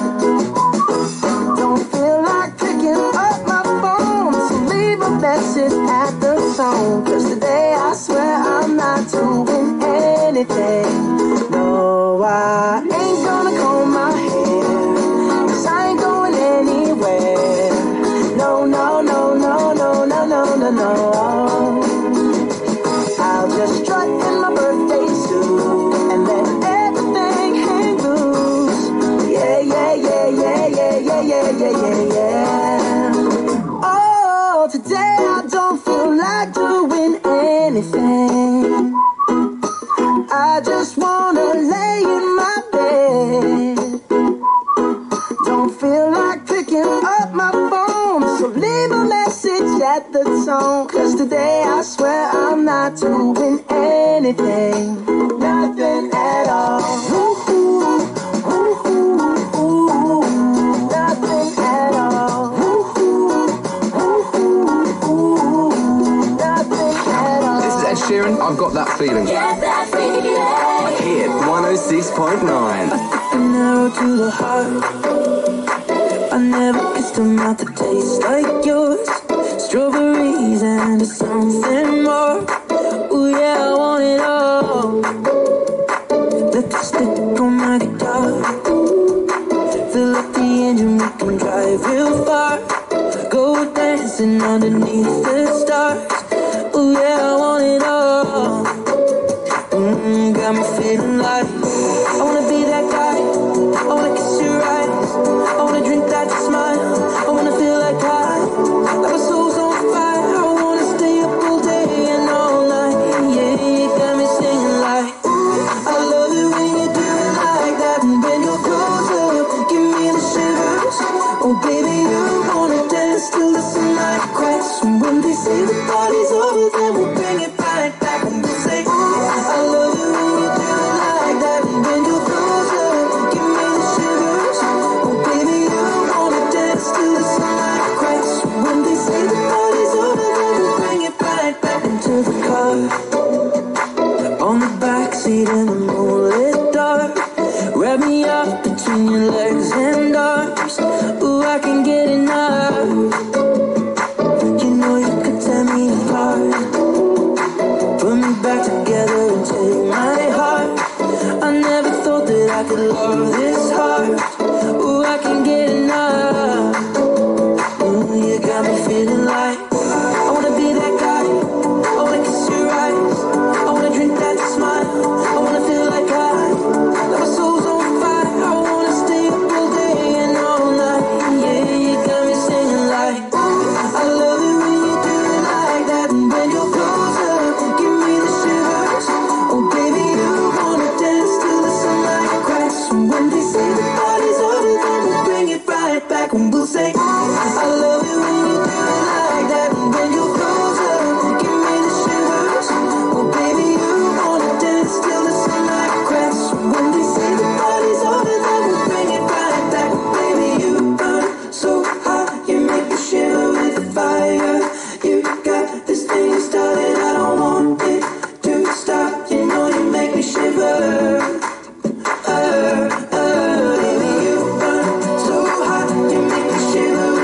Don't feel like picking up my phone, so leave a message at the tone. 'Cause today I swear I'm not doing anything. No, I ain't gonna comb my hair, 'cause I ain't going anywhere. No, no, no, no, no, no, no, no, no. I'll just strut in my birthday suit and let everything hang loose. Yeah, yeah, yeah, yeah, yeah, yeah, yeah, yeah, yeah, yeah. Oh, today I don't feel like doing anything. I just wanna lay in my bed. Don't feel like picking up my phone, so leave a message at the tone. 'Cause today I swear I'm not doing anything. Nothing at all. Ooh, ooh, ooh, ooh, ooh. Nothing at all. Ooh, ooh, ooh, ooh. Nothing at all. This is Ed Sheeran. I've got that feeling. Get that feeling. Hit one oh six point nine. An arrow to the heart. I never kissed a mouth that tastes like yours. Strawberries and something more. Ooh yeah, I want it all. Lipstick on my guitar. Fill up the engine, we can drive real far. Go dancing underneath the stars. Ooh yeah, I want it all. Mm, got me feeling like I wanna be that guy. I wanna kiss your eyes. I wanna drink that smile. I wanna feel like I, like my soul's on fire. I wanna stay up all day and all night. Yeah, you got me singing like I love it when you do it like that. And when you're close up, give me the shivers. Oh baby, you wanna dance till the sunlight cracks. And when they say the party's over, then we'll bring it right back. And we'll say I love it when you do it like that. And when you're close up, give me the shivers. Oh baby, you wanna dance till the sunlight cracks. When they say the party's over, then we'll bring it right back into the car. On the backseat in the moonlit dark. Wrap me up between your legs and arms. Ooh, I can get enough. You know you could tear me apart. Put me back together and take my heart. I never thought that I could love this hard. Ooh, I can get enough. Ooh, you got me feeling like I wanna be that guy. I wanna kiss your eyes. I wanna drink that smile. I wanna feel like I, like my soul's on fire. I wanna stay up all day and all night. Yeah, you got me singing like I love it when you do it like that. And when you're close up, give me the shivers. Oh baby, you wanna dance till the sunlight cracks. And when they say the party's over, then we'll bring it right back. And we'll say I love it when you do it like that. And when you're close up, give me the shivers. Oh baby, you wanna dance till the sunlight cracks. And when they say the party's over, then we'll bring it right back. Baby, you burn so hot, you make me shiver with the fire. You got this thing started, I don't want it to stop. You know you make me shiver. Uh, uh, baby, you burn so hot, you make me shiver.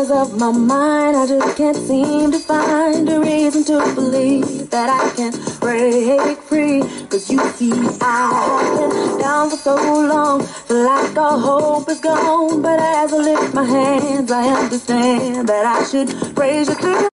corners of my mind, I just can't seem to find a reason to believe that I can break free. Cause you see, I've been down for so long, feel like all hope is gone. But as I lift my hands, I understand that I should praise you through.